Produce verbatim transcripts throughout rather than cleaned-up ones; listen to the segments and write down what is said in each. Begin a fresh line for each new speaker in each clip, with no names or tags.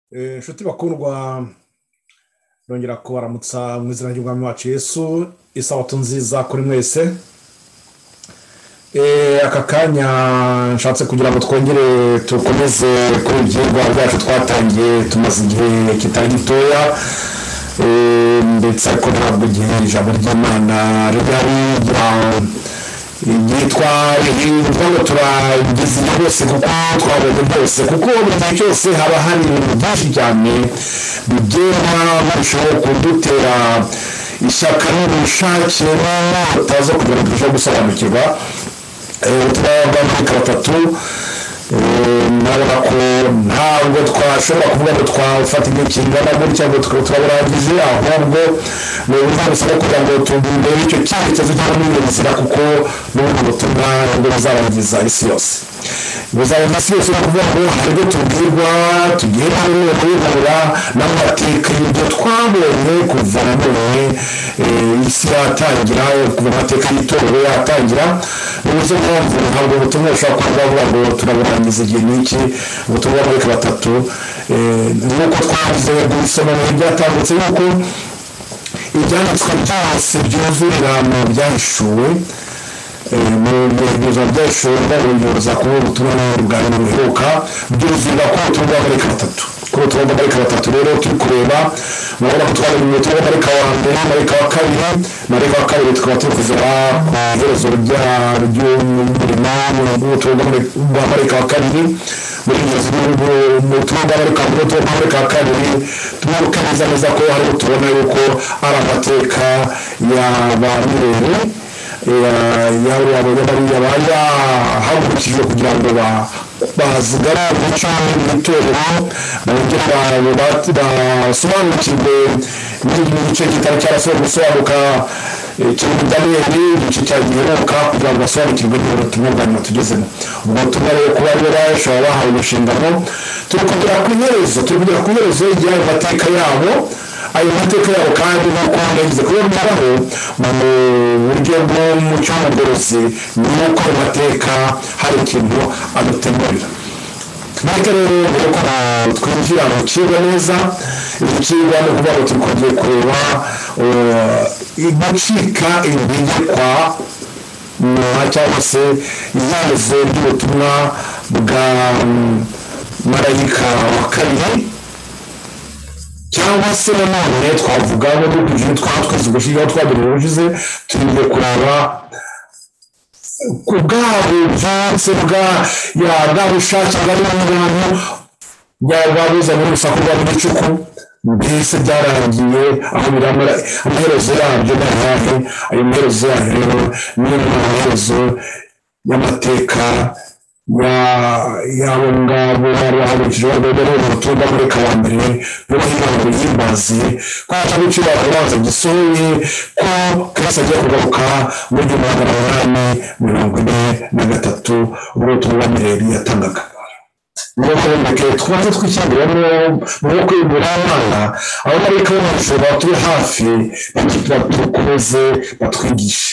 inshuti bakundwa nongera kubaramutsa mu izina ry'umwami wacu Yesu isabato nziza kuri mwese. Aka kanya nshatse kugira ngo twongere tukomeze kuri ibyigwa byacu twatangiye tumaze igihe kitari gitoya, ndetse ariko ntabwo igihe ijambo ry'Imana rigari ryitwa rihindwa ngo turagize byose kuko twabonye byose, kuko mu gihe cyose haba hari ibintu byinshi cyane bigenda barushaho kudutera ishyaka n'ubushake bataza kugira ngo turusheho gusobanukirwa. Turabona muri batatu nabona ko ntabwo twashobora kuvuga ngo twafata igihe kingana gutya ngo turaburangije, ahubwo ni ubuzima kugira ngo tubure icyo cyerekezo cyangwa inzira, kuko n'ubundi butumwa ngo buzarangiza isi yose buzarangiza isi yose. Ni ukuvuga ngo hari ibyo tubwirwa tugiye hamwe kuyibura n'amateka y'ibyo twabonye kuva na none isi yatangira, kuva amateka y'itorero yatangira. Ni uburyo mpamvu ntabwo ubutumwa bushobora kuba bwavuga ngo turaburangiza igihe n'iki. Ubutumwa muri batatu nk'uko twavuze gusoma mu bihe byatambutse, yuko ibyanditswe byose byuzurira mu byahishuwe, mu bihe byashuwe babuyoboza kuba ubutumwa bwa nyuma buheruka byuzurira ku butumwa bwa marayika batatu. Kuri ubutumwa bwa marayika batatu rero turi kureba, murabona ko twari mu butumwa bwa marayika wa mbere, marayika wa kabiri, marayika wa kabiri tukaba turi kuzira ku iherezo ry'umurimo w'ubutumwa bwa marayika wa kabiri. Muri iyo nzu mu butumwa bwa marayika wa kabiri twibuke neza neza ko hariho tubona yuko ari amateka ya ba mirere yaba abanyamariya bayahagurukije kugira ngo bazigare umuco w'itorero, bongere basobanukirwe n'igice kitari cyarasohoye gusobanuka kiri Daniyeli igice cyagiheruka, kugira ngo basobanukirwe n'ubutumwa bwa nyuma tugezemo. Ubwo butumwa rero kuba rero bashobora bahawe inshingano, turi kugera ku iherezo turi kugera ku iherezo ry'ayo mateka yabo. Ayo mateka yabo kandi nk'uko yagize kuboneraho mu buryo bw'umuco w'ubugorozi, ni uko ayo mateka hari ikintu adutegurira. Twebwe rero mbere ko twinjira mu kigo neza, iki kigo ni ukuvuga ngo turi kongera kureba gucika intege kwa nyuma cyangwa se iherezo ry'ubutumwa bwa marayika wa kabiri, cyangwa se nanone twavuga ngo dukurikije twatwize gushyiraho twabereye ubushize, tugiye kuraba ku bwabo byose bwa bwa bushake bwari n'abantu bwabuza muri rusaku rwa gicuku, mbese byarangiye aho biramara amaherezo yabyo n'ayahe. Ayo maherezo yayo rero ni amaherezo y'amateka yabo ngabo bari bahagurukije barwego n'ubutumwa muri wa mbere n'ubuhinga buyimbaze ko atabiciro babanza gisohoye ko Kristo agiye kugaruka muri igihumbi magana umunani mirongo ine na gatatu, ubwo ubutumwa Mireri yatangaga. Nuko mbeke twaze twishyira mu kwibura Imana, abo marayika bo bashobora turi hafi batukomeze batwigishe.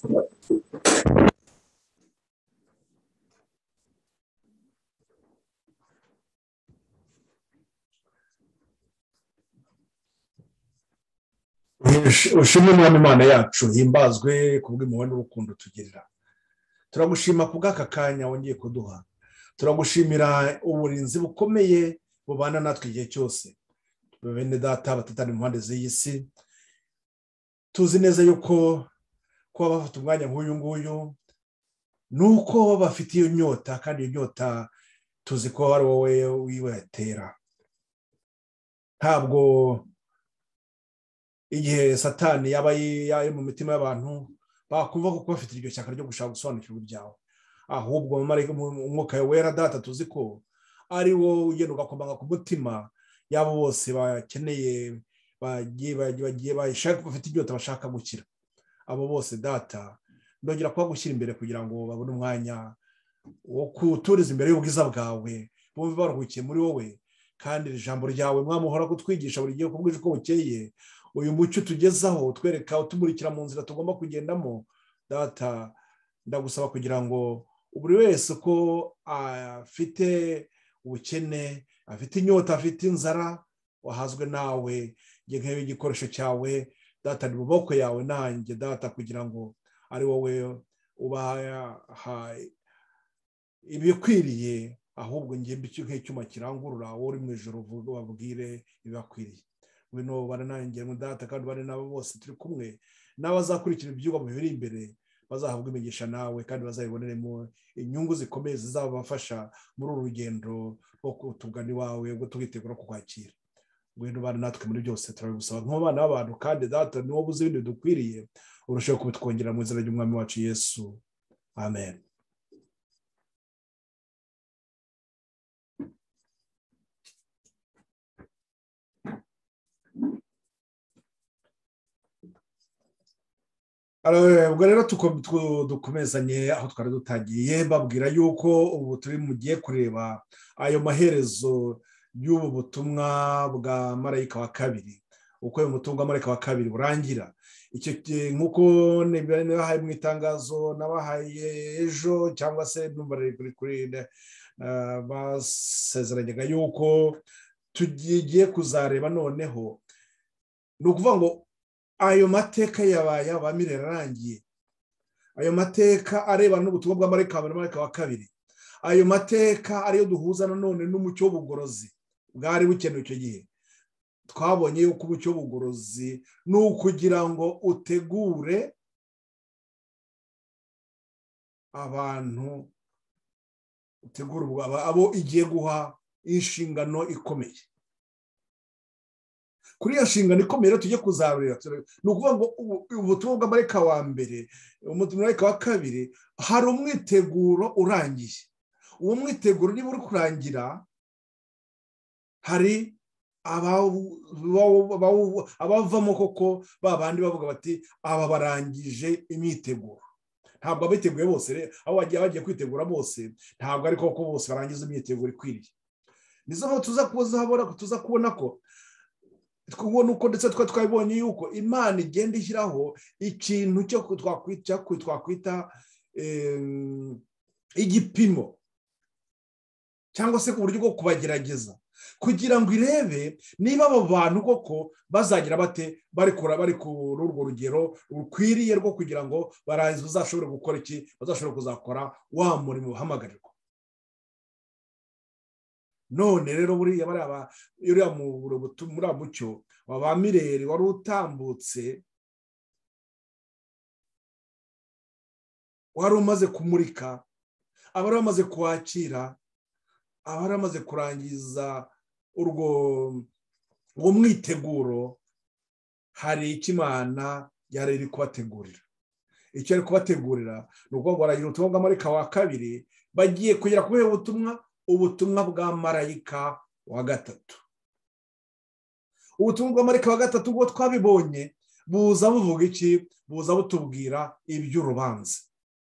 Ushimwe Mwami Imana yacu, himbazwe kubw'impuhwe n'urukundo tugirira. Turagushima kubw'aka kanya wongeye kuduha, turagushimira uburinzi bukomeye bubana natwe igihe cyose. Bene data batatana impande z'iyi si, tuzi neza yuko kuba bafite umwanya nk'uyu nguyu nuko bafite iyo nyota, kandi iyo nyota tuzi ko ari wowe wiwetera. Ntabwo igihe Satani yaba yari mu mitima y'abantu bakumva ko bafite iryo shyaka ryo gushaka gusobanukirwa ibyawe, ahubwo umwuka wera data tuzi ko ari wo ugenda ugakomanga ku mutima yabo bose bakeneye bagiye bashaka bafite inyota bashaka gukira. Abo bose data ndongera kuba gushyira imbere kugira ngo babone umwanya wo kuturiza imbere y'ubwiza bwawe, bumve baruhukiye muri wowe, kandi ijambo ryawe mwamuhora kutwigisha buri gihe kubwije uko bukeye. Uyu mucyo tugezaho twereka utumurikira mu nzira tugomba kugendamo data, ndagusaba kugira ngo buri wese ko afite ubukene afite inyota, afite inzara, wahazwe nawe, nge nk'ewe igikoresho cyawe data, ni mu maboko yawe nanjye data, kugira ngo ari wowe ubaha ibikwiriye, ahubwo nge mbi nk'icyuma kirangurura, wowe uri mu ijoro babwire ibibakwiriye. Ngwino bana nanjye mu data, kandi bane nabo bose turi kumwe, n'abazakurikira ibyigwa biri imbere bazahabwa imigisha nawe, kandi bazayiboneremo inyungu zikomeye zizabafasha muri uru rugendo rwo kutugana iwawe, rwo twitegura kukwakira. Ngwino bana natwe muri byose turabigusaba nk'abana b'abantu, kandi data ni wowe uzi ibindi dukwiriye, urusheho kubitwongera mu izina ry'umwami wacu Yesu, amen. ubwo rero dukomezanye aho twari dutangiye, babwira yuko ubu turi mugiye kureba ayo maherezo y'ubu butumwa bwa marayika wa kabiri, uko uyu butumwa bwa marayika wa kabiri burangira. Icyo nk'uko nabahaye mu itangazo nabahaye ejo, cyangwa se kuri basezeranyaga yuko tugiye kuzareba noneho, ni ukuvuga ngo ayo mateka yabaye abamirera arangiye, ayo mateka arebana n'ubutumwa bwa marayika wa kabiri, ayo mateka ariyo duhuza nanone n'umucyo w'ubugorozi bwari bukenewe icyo gihe. Twabonye yuko umucyo w'ubugorozi ni ukugira ngo utegure abantu, utegure abo igiye guha inshingano ikomeye. Kuri iyo nshingano ikomeye rero tujye kuzarurira, ni ukuvuga ngo ubutumwa bwa marayika wa mbere, marayika wa kabiri, hari umwiteguro urangiye. Uwo mwiteguro niba uri kurangira, hari abavamo koko ba bandi bavuga bati aba barangije imyiteguro. Ntabwo abiteguye bose, aho bagiye bagiye kwitegura bose, ntabwo ari koko bose barangiza imyiteguro ikwiriye. Nizo mpamvu tuza kuzahabona, tuza kubona ko twubona uko ndetse twa twabonye yuko Imana igenda ishyiraho ikintu cyo twakwita twakwita igipimo, cyangwa se ku buryo bwo kubagerageza, kugira ngo irebe niba abo bantu koko bazagira bate bari kuri urwo rugero rukwiriye rwo kugira ngo barangize bazashobore gukora iki, bazashobore kuzakora wa murimo uhamagarirwa. None rero buriya baraba uriya muri mucyo wa Mireri wari utambutse, wari umaze kumurika, abari bamaze kwakira, abari bamaze kurangiza urwo uwo mwiteguro, hari icyo Imana yari iri kubategurira. Icyo ari kubategurira ni uko baragira ubutumwa bwa marayika wa kabiri, bagiye kugera kuri ubu butumwa, ubutumwa bwa marayika wa gatatu. Ubutumwa bwa marayika wa gatatu ubwo twabibonye buza buvuga iki? Buza butubwira iby'urubanza.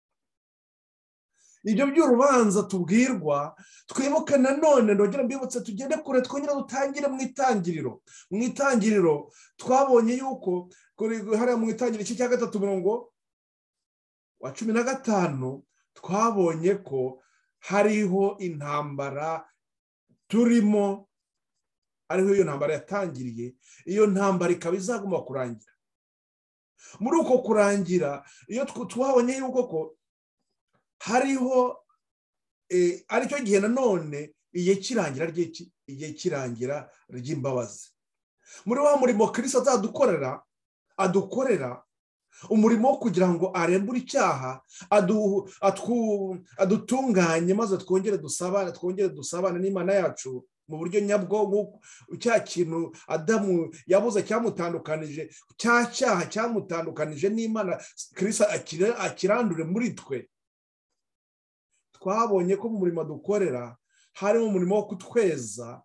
Ibyo by'urubanza tubwirwa, twibuke nanone, ndongera mbibutse, tugende kure, twongera dutangire mu itangiriro. Mu itangiriro twabonye yuko hariya mu itangiriro iki cya gatatu umurongo wa cumi na gatanu, twabonye ko hariho intambara turimo, ariho iyo ntambara yatangiriye. Iyo ntambara ikaba izagomba kurangira. Muri uko kurangira, iyo twabonye yuko ko hariho aricyo gihe nanone igihe kirangira ry'iki, igihe kirangira ry'imbabazi. Muri wa murimo Kristo azadukorera, adukorera umurimo wo kugira ngo arembure icyaha, adutunganye, maze twongere dusabane, twongere dusabane n'Imana yacu mu buryo nyabwo. Cya kintu Adamu yabuze cyamutandukanije, cya cyaha cyamutandukanije n'Imana, Kristo akirandure muri twe. Twabonye ko mu murimo dukorera harimo umurimo wo kutweza.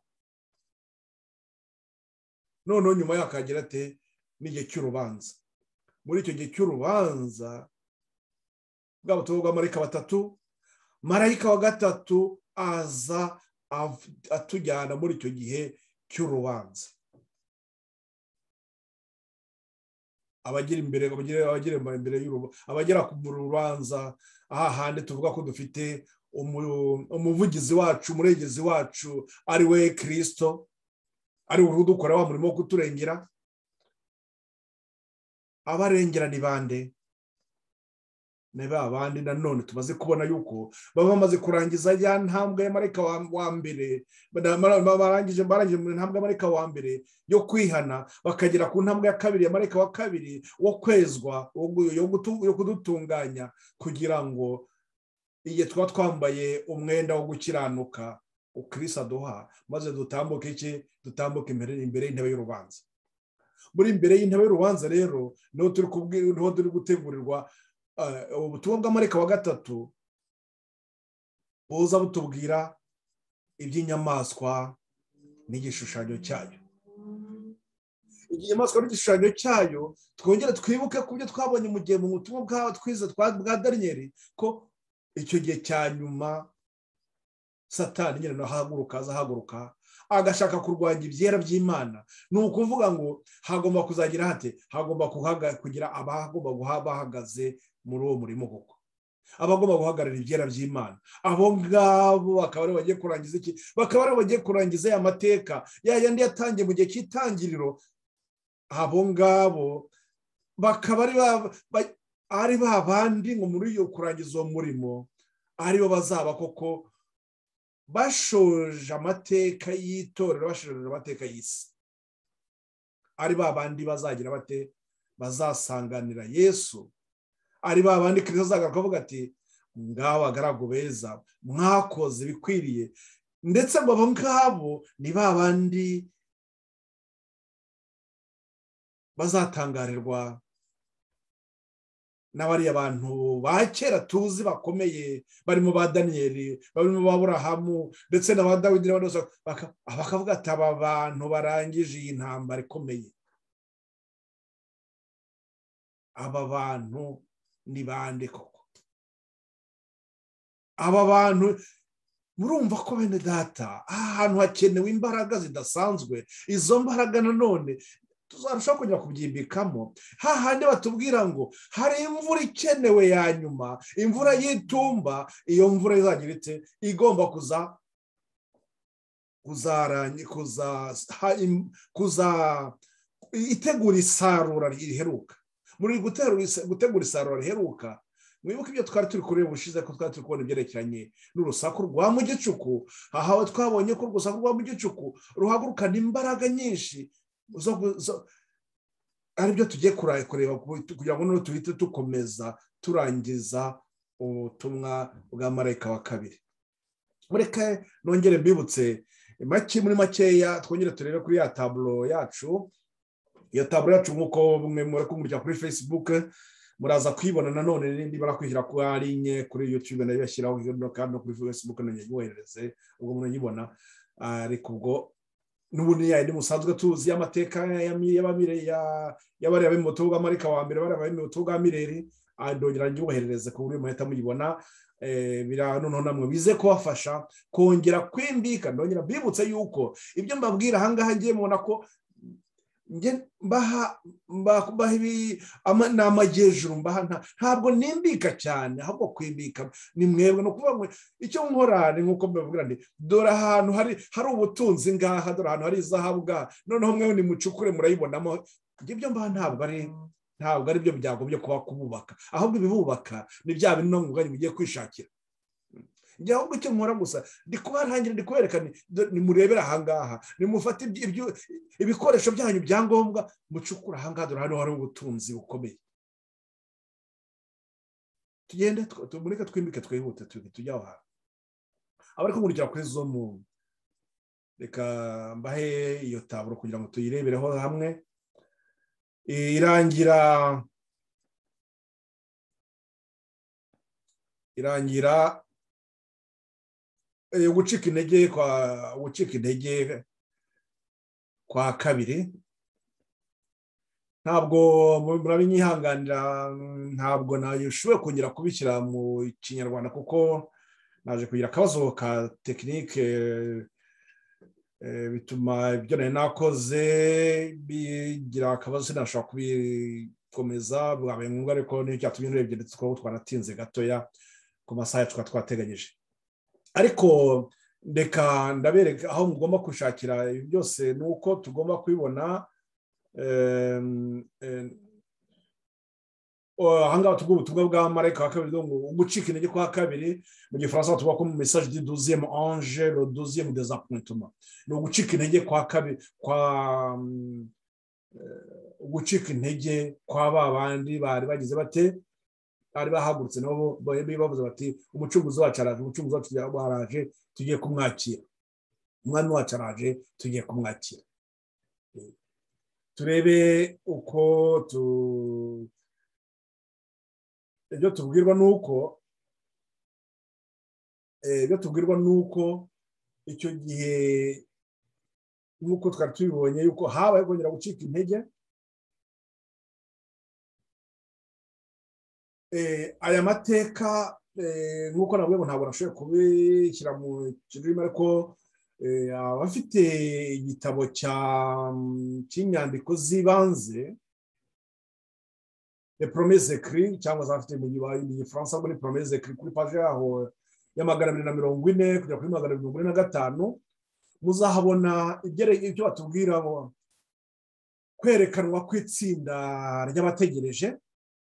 Noneho nyuma yakagira ate n'igihe cy'urubanza. Muri icyo gihe cy'urubanza bwa butumwa bwa marayika batatu, marayika wa gatatu aza atujyana muri icyo gihe cy'urubanza. Abagira imbere, abagira imbere y'urubanza, abagera ku rubanza, aha handi tuvuga ko dufite umuvugizi wacu umurengezi wacu ari we Kristo, ari we udukora wa murimo wo kuturengera. Abarengera ni bande? Ni ba bandi nanone tumaze kubona yuko baba bamaze kurangiza ya ntambwe ya marayika wa mbere, barangije barangije mu ntambwe ya marayika wa mbere yo kwihana, bakagera ku ntambwe ya kabiri ya marayika wa kabiri wo kwezwa, yo kudutunganya, kugira ngo igihe twa twambaye umwenda wo gukiranuka Kristo aduha, maze dutambuke iki dutambuke imbere imbere y'intebe y'urubanza. Muri imbere y'intebe y'urubanza rero niho turi kubwira, niho turi gutegurirwa ubutumwa bw'amarayika wa gatatu buza butubwira iby'inyamaswa n'igishushanyo cyayo. Inyamaswa n'igishushanyo cyayo twongera twibuke ku byo twabonye mu gihe mu butumwa bwa twize bwa Daniyeli, ko icyo gihe cya nyuma Satani nyine nahaguruka azahaguruka agashaka kurwanya ibyera by'Imana. Ni ukuvuga ngo hagomba kuzagira hate, hagomba kugira abagomba bahagaze muri uwo murimo koko, abagomba guhagarara ibyera by'Imana. Abo ngabo bakaba ari bagiye kurangiza iki? Bakaba ari bagiye kurangiza ya mateka ya yandi yatangiye mu gihe cy'itangiriro. Abo ngabo bakaba ari ari ba bandi ngo muri iyo kurangiza uwo murimo aribo bazaba koko bashoje amateka y'itorero, bashoje amateka y'isi. Ari ba bandi bazagira bate, bazasanganira Yesu. Ari ba bandi Kristo azagaruka akavuga ati ngabo bagaragu beza mwakoze bikwiriye. Ndetse ngo abo ngabo ni ba bandi bazatangarirwa n'abari abantu ba kera tuzi bakomeye, barimo ba Daniyeli, barimo ba Aburahamu, ndetse na ba Dawidi n'abandi bose, bakavuga ati aba bantu barangije iyi ntambara ikomeye. Aba bantu ni bande koko? Aba bantu murumva ko bene data ahantu hakenewe imbaraga zidasanzwe. Izo mbaraga nanone tuzarushaho kongera kubyimbikamo, hahandi batubwira ngo hari imvura ikenewe ya nyuma, imvura y'itumba. Iyo mvura izagira ite, igomba kuza kuzarangi kuza kuza itegura isarura riheruka. Muri gutegura isarura riheruka, mwibuke ibyo twari turi kureba ubushize, ko twari turi kubona ibyerekeranye n'urusaku rwa mu gicuku. Aha twabonye ko urusaku rwa mu gicuku ruhagurukana imbaraga nyinshi, ari byo tugiye kureba kugira ngo noneho tuhite dukomeza turangiza ubutumwa bwa marayika wa kabiri. Mureke nongere mbibutse make muri makeya, twongere turebe kuri ya taburo yacu. Iyo taburo yacu nk'uko mwe muri kumurya kuri Facebook, muraza kwibona nanone n'indi barakwishyira ku arinye kuri YouTube nayo yashyiraho, kandi no kuri Facebook nanyo yohereze ubwo munayibona. Ariko ubwo n'ubundi yandi musanzwe tuzi amateka y'abamire y'abari mu butumwa bw'amarayika wa mbere, bari mu butumwa bwa Mireri, ndongera nyoherereze ku buryo muhita muyibona. Bira noneho namwe bize kubafasha kongera kwimbika. Ndongera bibutse yuko ibyo mbabwira ahangaha ngiye mubona ko nge mbaha mbaha ibi n'amajyejuru mbaha, ntabwo nimbika cyane, ahubwo kwimbika ni mwebwe. No kuvuga ngo icyo nkora ni nk'uko mbavugira nti dore ahantu hari hari ubutunzi ngaha, dore ahantu hari izahabu ngaha, noneho mwewe ni mucukure murayibonamo. Ibyo mbaha ntabwo ari ntabwo ari byo byago byo kuba kububaka, ahubwo ibibubaka ni bya bintu no muganye mugiye kwishakira. Njye ahubwo icyo nkora gusa ndi kubarangira, ndi kuberekana ni murebera ahangaha, ni mufate ibikoresho byanyu byangombwa mucukura ahangaha, dore hano hari ubutunzi bukomeye. Tugende tumureka twimbike twihute tujya aho hantu. Abari kumurikira kuri Zoom, reka mbahe iyo taburo kugira ngo tuyirebereho hamwe. Irangira irangira gucika intege kwa gucika intege kwa kabiri. Ntabwo murabinyihanganira, ntabwo nayishoboye kongera kubishyira mu Kinyarwanda kuko naje kugira akabazo ka tekinike, bituma ibyo nari nakoze bigira akabazo, sinashobora kubikomeza. Bwabaye ngombwa ariko nicyo cyatumye urebye ndetse twaba twanatinze gatoya ku masaha twa twateganyije.
ariko ndeka ndabereka aho mugomba gushakira ibi byose nuko tugomba kwibona ahangaha tuvuga ubutumwa bwa marayika wa kabiri ngo ugucika intege kwa kabiri mu gifaransa tuvuga ko mu message du douzième ange le douzième désappointement ni ugucika intege kwa kabiri kwa ugucika intege kwa ba bandi bari bagize bate bari bahagurutse nabo bavuze bati umucunguzi wacu araje umucunguzi wacu araje tugiye kumwakira umwami wacu araje tugiye kumwakira turebe uko tu ibyo tubwirwa nuko ibyo tubwirwa nuko icyo gihe nk'uko twari tubibonye yuko habaye kongera gucika intege aya mateka nk'uko nabwo ntabwo nashoboye kubishyira mu kirimi ariko abafite igitabo cy'inyandiko z'ibanze les premiers écrits cyangwa se afite mu gifaransa ngo ni premiers écrits kuri page yaho ya magana abiri na mirongo ine kugera kuri magana abiri mirongo ine na gatanu muzahabona ibyo batubwira ngo kwerekanwa kw'itsinda ry'abategereje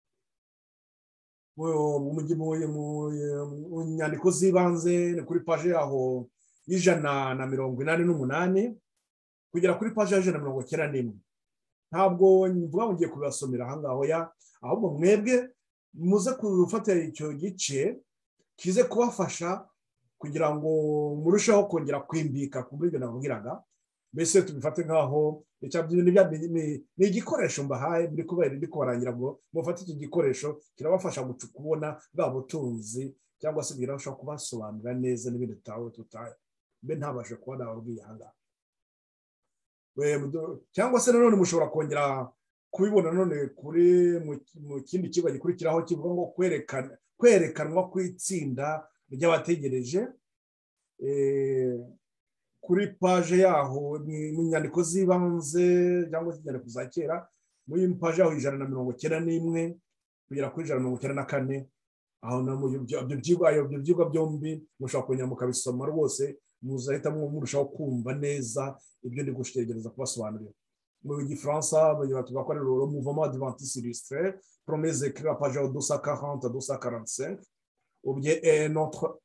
mu nyandiko z'ibanze kuri page yaho y'ijana na mirongo inani n'umunani kugera kuri page y'ijana na mirongo icyenda n'imwe ntabwo mvuga ngo ngiye kubasomera ahangaho ya ahubwo mwebwe muze gufata icyo gice kize kubafasha kugira ngo murusheho kongera kwimbika ku buryo nabwiraga mbese tubifate nk'aho ni igikoresho mbahaye muri kubera ndi kubarangira ngo mufate iki gikoresho kirabafasha kubona bwa butunzi cyangwa se birabasha kubasobanurira neza n'ibindi tutawe tutaye mbe ntabashe kuba nababwiye ahangaha cyangwa se nanone mushobora kongera kubibona none kuri mu kindi kigo gikurikiraho kivuga ngo kwerekanwa kw'itsinda ry'abategereje kuri page yaho mu nyandiko z'ibanze cyangwa se inyandiko za kera muri page yaho ijana na mirongo icyenda n'imwe kugera kuri ijana na mirongo icyenda na kane aho ibyo byigwa byombi mushobora kongera mukabisoma rwose muzahita murushaho kumva neza ibyo ndi gushitegereza kubasobanurira mu gifaransa tuvuga ko ari le mouvement adventiste illustré premiers écrits à page deux cent quarante à deux cent quarante-cinq ou bien notre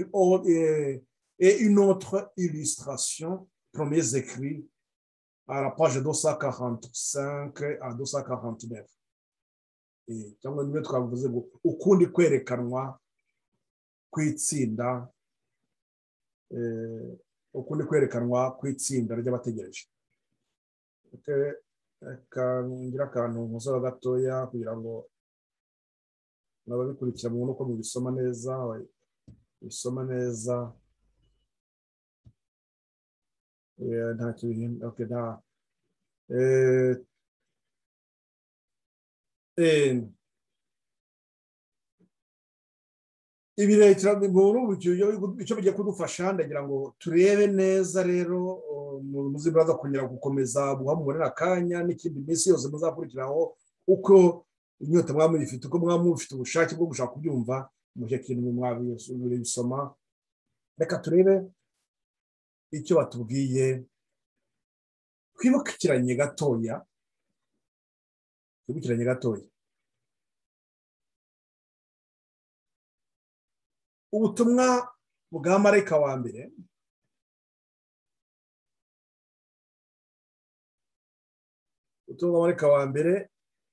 et une autre illustration premiers écrits à la page deux cent quarante-cinq à deux cent quarante-neuf cyangwa niyo twavuze ngo ukundi kwerekanwa kw'itsinda ukundi kwerekanwa kw'itsinda ry'abategereje ngira akantu nkuzaho gatoya kugira ngo nababikurikira mubone uko mubisoma neza bisoma neza nta kintu okay nta eh ibi rero icyo bigiye kudufasha ndagira ngo turebe neza rero muziburaza kongera gukomeza guhamubonera akanya n'ikindi minsi yose muzakurikiraho uko inyota mwamuyifite uko mwamufite ubushake bwo gushaka kubyumva mucyo kintu mwabisoma reka turebe icyo batubwiye kwibukiranye gatoya kwibukiranye gatoya ubutumwa bwa marayika wa mbere ubutumwa bwa marayika wa mbere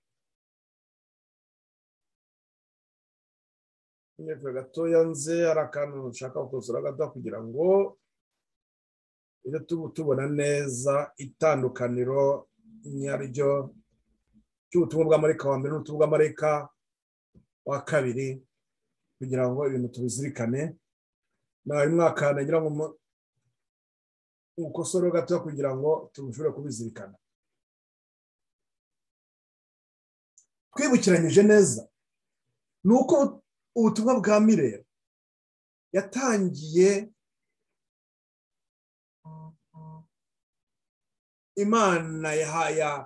nyine gatoya nze hari akantu nshaka gukosora gato kugira ngo iyo tubona neza itandukaniro nyaryo cy'ubutumwa bwa marayika wa mbere n'ubutumwa bwa marayika wa kabiri kugira ngo ibintu tubizirikane na uyu mwaka nagira ngo ukosoro gato kugira ngo tumushobore kubizirikana twibukiranyije neza nuko ubutumwa bwa Mirere yatangiye Imana yahaya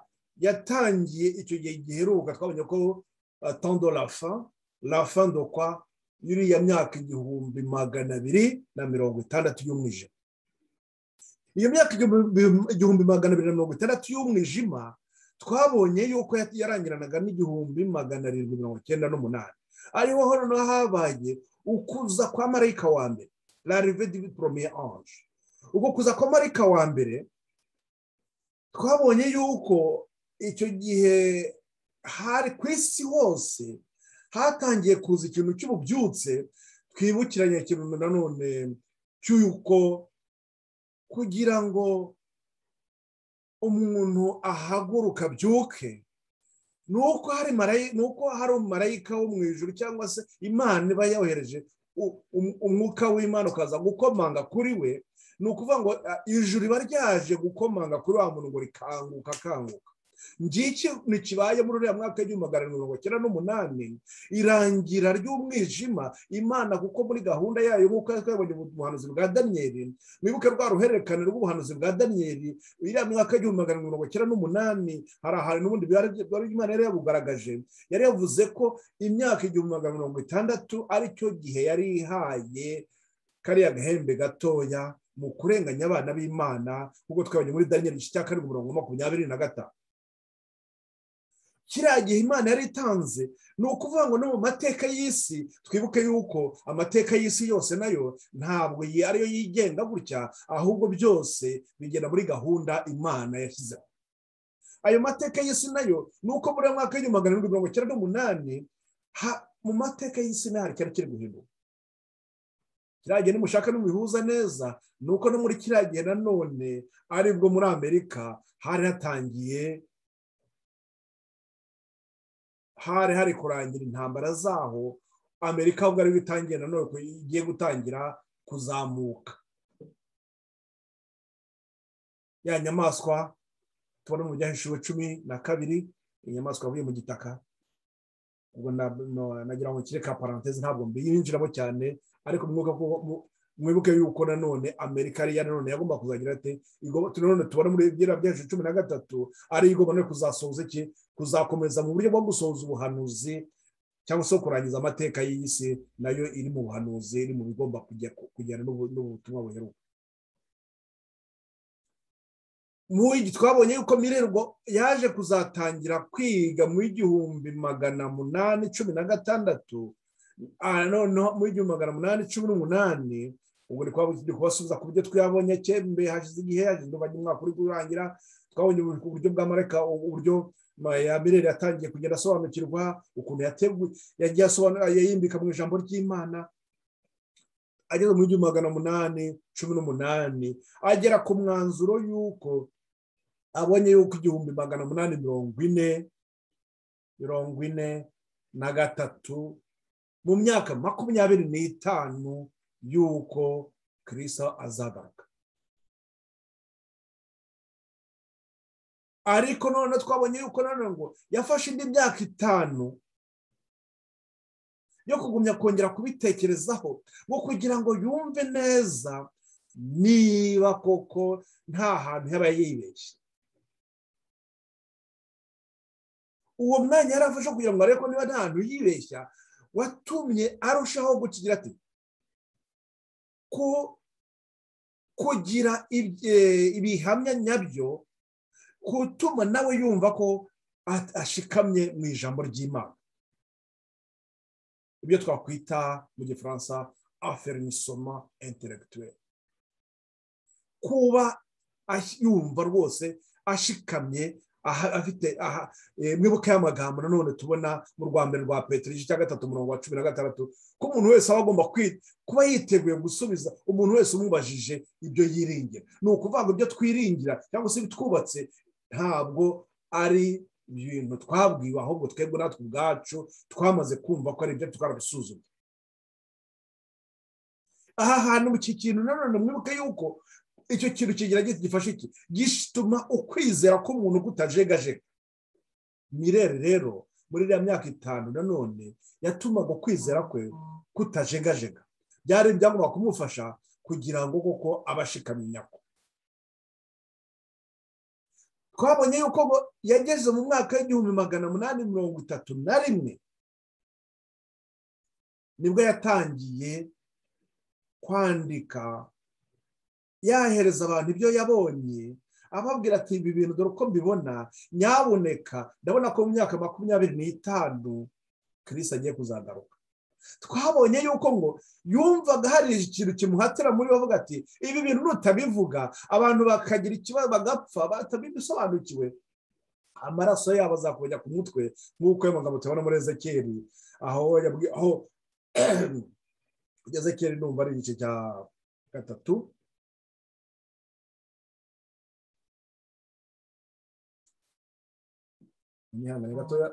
yatangiye icyo gihe giheruka twabonye ko temps de la fin la fin de quoi iriya myaka igihumbi magana abiri na mirongo itandatu y'umwijima. Iyo myaka igihumbi magana abiri na mirongo itandatu y'umwijima twabonye yuko yarangiranaga n'igihumbi magana arindwi mirongo icyenda n'umunani, ariho hano habaye ukuza kwa marayika wa mbere, l'arrivée du premier ange. Ubwo kuza kwa marayika wa mbere twabonye yuko icyo gihe hari ku isi hose hatangiye kuza ikintu cy'ububyutse. Twibukiranye ikintu nanone cy'uko kugira ngo umuntu ahaguruka byuke nuko hari marayika nuko hari marayika wo mu ijuru cyangwa se Imana iba yohereje umwuka w'Imana ukaza gukomanga kuri we. Ni ukuvuga ngo ijuru riba ryaje gukomanga kuri wa muntu ngo rikanguka kanguka. Ngiki nikibaye muri uriya mwaka w'igihumbi magana arindwi mirongo icyenda n'umunani, irangira ry'umwijima. Imana kuko muri gahunda yayo nk'uko twabonye mu buhanuzi bwa Daniyeli, mwibuke rwa ruhererekane rw'ubuhanuzi bwa Daniyeli, iriya mwaka w'igihumbi magana arindwi mirongo icyenda n'umunani hari ahantu n'ubundi Imana yari yabugaragaje, yari yavuze ko imyaka igihumbi magana mirongo itandatu ari cyo gihe yari ihaye kariya gahembe gatoya mu kurenganya abana b'Imana, kuko twabonye muri Daniyeli igice cya karindwi mirongo makumyabiri na gatanu. Kiriya gihe Imana yari itanze, ni ukuvuga ngo no mu mateka y'isi twibuke yuko amateka y'isi yose nayo ntabwo ariyo yigenga gutya, ahubwo byose bigenda muri gahunda Imana yashyizeho. Ayo mateka y'isi nayo ni uko muri mwaka w'igihumbi magana arindwi mirongo icyenda n'umunani mu mateka y'isi nayo hari cyari kiri guhinduka. Kiriya gihe nimushaka n'umubihuza neza, ni uko no muri kiriya gihe nanone aribwo muri Amerika hari hatangiye hari hari kurangira intambara zaho. Amerika ubwo ari bitangiye nanone ko igiye gutangira kuzamuka. Ya nyamaswa tubona mu byahishuwe cumi na kabiri, inyamaswa yavuye mu gitaka. Ubwo nagira ngo kireka parenthèse ntabwo mbiyinjiramo cyane, ariko mwibuke yuko nanone Amerika ari nanone yagomba kuzagira ate igomba tunone tubona muri byera byaje cumi na gatatu ari igomba no kuzasoza iki kuzakomeza mu buryo bwo gusoza ubuhanuzi cyangwa se kurangiza amateka y'isi, nayo iri mu buhanuzi, iri mu bigomba kujya kugera n'ubutumwa buheruka. Mu igi twabonye yuko Mirerwa yaje kuzatangira kwiga mu igihumbi magana munani cumi na gatandatu, none mu igihumbi magana munani cumi n'umunani. Ubwo ndi kubasubiza ku buryo twabonye cyembe hashize igihe hashize umwaka uri kurangira. Twabonye uburyo bwa marayika, uburyo ya Mirere yatangiye kugenda asobanukirwa ukuntu yateguye yagiye asobanura yimbika mu ijambo ry'Imana. Ageze mu igihumbi magana munani cumi n'umunani agera ku mwanzuro yuko abonye yuko igihumbi magana munani mirongo ine mirongo ine na gatatu mu myaka makumyabiri n'itanu yuko Kristo azagaruka. Ariko none twabonye yuko none ngo yafashe indi myaka itanu yo kugumya kongera kubitekerezaho, ngo kugira ngo yumve neza niba koko nta hantu yaba yibeshye. Uwo mwanya yarafashe kugira ngo areko niba nta hantu yibeshya, watumye arushaho gukigira ati ko kugira ibihamya nyabyo, kutuma nawe yumva ko ashikamye mu ijambo ry'Imana, ibyo twakwita mu Gifaransa affirmissement intellectuel. Kuba yumva rwose ashikamye afite mwibuke y'amagambo nanone tubona mu rwa mbere rwa Petero igice cya gatatu umurongo wa cumi na gatandatu, ko umuntu wese aba agomba kuba yiteguye gusubiza umuntu wese umubajije ibyo yiringira. Ni ukuvuga ngo ibyo twiringira cyangwa se bitwubatse ntabwo ari ibintu twabwiwe, ahubwo twebwe natwe ubwacu twamaze kumva ko ari ibyo twarabisuzumye. Aha hantu mu kintu nanone mwibuke yuko icyo kintu kigira gifashe iki gituma ukwizera ko umuntu kutajegajega. Mirere rero muri iriya myaka itanu nanone yatumaga kwizera kwe kutajegajega, byari byagomba kumufasha kugira ngo koko abashikamye nyako. Twabonye yuko yageze mu mwaka w'igihumbi magana munani mirongo itatu na rimwe nibwo yatangiye kwandika yahereza abantu ibyo yabonye, ababwira ati ibi bintu dore uko mbibona, nyabuneka ndabona ko mu myaka makumyabiri n'itanu Kristo agiye kuzagaruka. Twabonye yuko ngo yumvaga hari ikintu kimuhatira muri we, avuga ati ibi bintu nutabivuga abantu bakagira ikibazo bagapfa batabisobanukiwe, amaraso yabo azakujya ku mutwe, nk'uko ayo magambo tubona muri Ezekiyeli, aho aho Ezekiyeli numva ari igice cya gatatu, imihanda gatoya.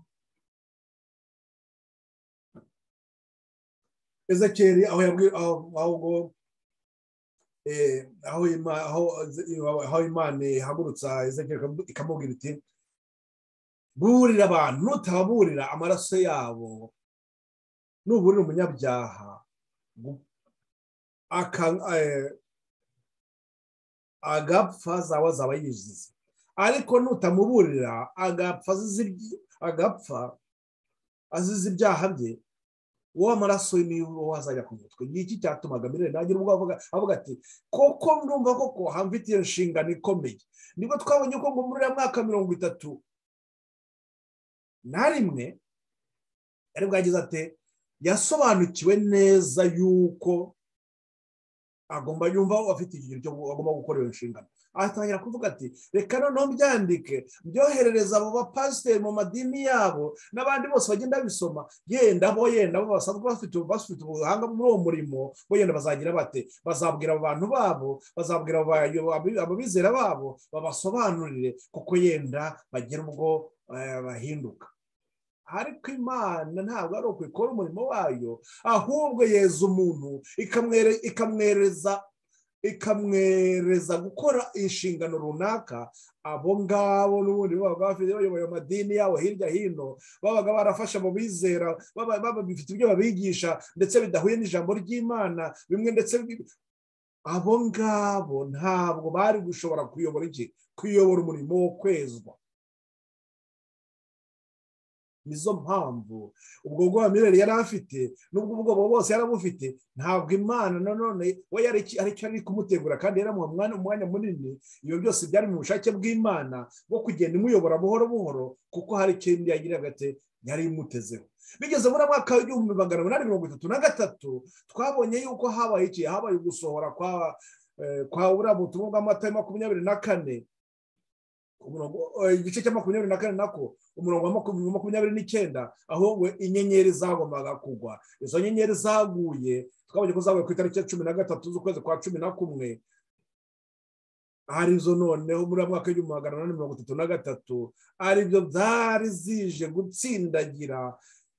Ezekiyeli aho yabwiye aho eh aho aho Imana ihagurutsa Ezekiyeli ikamubwira iti burira abantu, nutababurira amaraso yabo, nuburira umunyabyaha agapfa zawe zaba yizize, ariko nutamuburira agapfa agapfa azize ibyaha bye, uwo amaraso niwo wazajya ku mutwe. Iki cyatumaga Mirelle nagira ubwo avuga avuga ati koko ndumva koko hamfitiye inshingano ikomeye. Nibwo twabonye ko ngo muri mwaka mirongo itatu na rimwe ari bwagize ate yasobanukiwe neza yuko agomba yumva afite igihe cyo agomba gukora iyo nshingano. Atangira kuvuga ati reka noneho mbyandike byoherereza abo bapasiteri mu madini yabo n'abandi bose bagenda bisoma, yenda bo yenda bo basanzwe bafite bafite ubuhanga muri uwo murimo, bo yenda bazagira bate bazabwira abantu babo, bazabwira ababizera babo babasobanurire kuko yenda bagira ubwo bahinduka. Ariko Imana ntabwo ari uko ikora umurimo wayo, ahubwo yeza umuntu ikamwereza ikamwereza gukora inshingano runaka. Abo ngabo n'ubundi babaga bafite bayoboye amadini yabo hirya hino, babaga barafasha mu bizera, baba bifite ibyo babigisha ndetse bidahuye n'ijambo ry'Imana bimwe, ndetse abo ngabo ntabwo bari gushobora kuyobora iki kuyobora umurimo wo kwezwa. Nizo mpamvu ubwo bwo Mirelle yari afite n'ubwo ubwo bose yarabufite, ntabwo Imana nanone we yari aricyo ari kumutegura kandi yari mu mwana umwanya munini. Iyo byose byari mu bushake bw'Imana bwo kugenda imuyobora buhoro buhoro, kuko hari ikindi yagira gate yari imutezeho. Bigeze muri mwaka w'igihumbi magana umunani mirongo itatu na gatatu twabonye yuko habaye iki habaye gusohora kwa kwa buriya butumwa bw'amata makumyabiri na kane, igice cya makumyabiri na kane nako umurongo wa makumyabiri n'icyenda, aho we inyenyeri zagombaga kugwa. Izo nyenyeri zaguye twabonye ko zaguye ku itariki ya cumi na gatatu z'ukwezi kwa cumi na kumwe, arizo noneho muri mwaka w'igihumbi magana umunani mirongo itatu na gatatu aribyo byari zije gutsindagira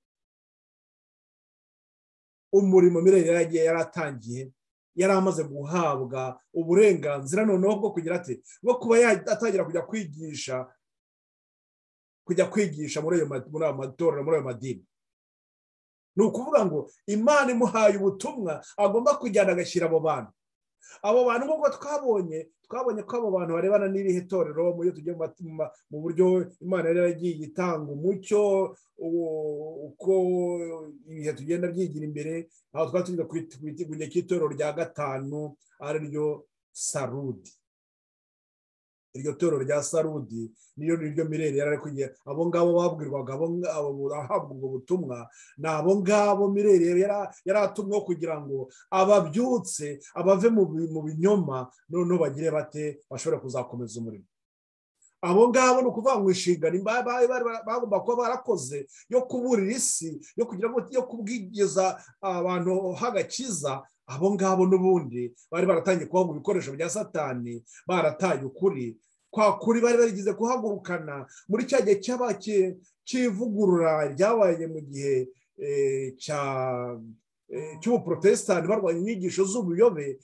umurimo Mirelle yaragiye yaratangiye, yari amaze guhabwa uburenganzira noneho bwo kugira ati bwo kuba yatangira kujya kwigisha kujya kwigisha muri ayo muri ayo matorero muri ayo madini. Ni ukuvuga ngo Imana imuhaye ubutumwa agomba kujyana agashyira abo bantu abo bantu nk'uko twabonye twabonye ko abo bantu barebana n'irihe torero mu buryo tugiye mu buryo Imana yari yaragiye itanga umucyo uko ibihe tugenda byigira imbere. Aho twari tugiye kujya ku itorero rya gatanu ariryo Sarudi. Iryo torero rya Sarudi niyo niryo Mirelle yari kugiye, abo ngabo babwirwaga abo ngabo ahabwa ubwo butumwa, nabo ngabo Mirelle yari atumwe kugira ngo ababyutse abave mu binyoma noneho bagire bate bashobora kuzakomeza umurimo. Abo ngabo no kuvuga ngo inshingano bagomba kuba barakoze yo kuburira isi, yo kugira ngo yo kubwigeza abantu hagakiza. Abo ngabo n'ubundi bari baratangiye kuba mu bikoresho bya Satani, barataye ukuri. Kwa kuri bari barigize kuhagurukana muri cya gihe cy'abake cy'ivugurura ryabaye mu gihe cya cy'ubuprotestani barwanya inyigisho z'ubuyobe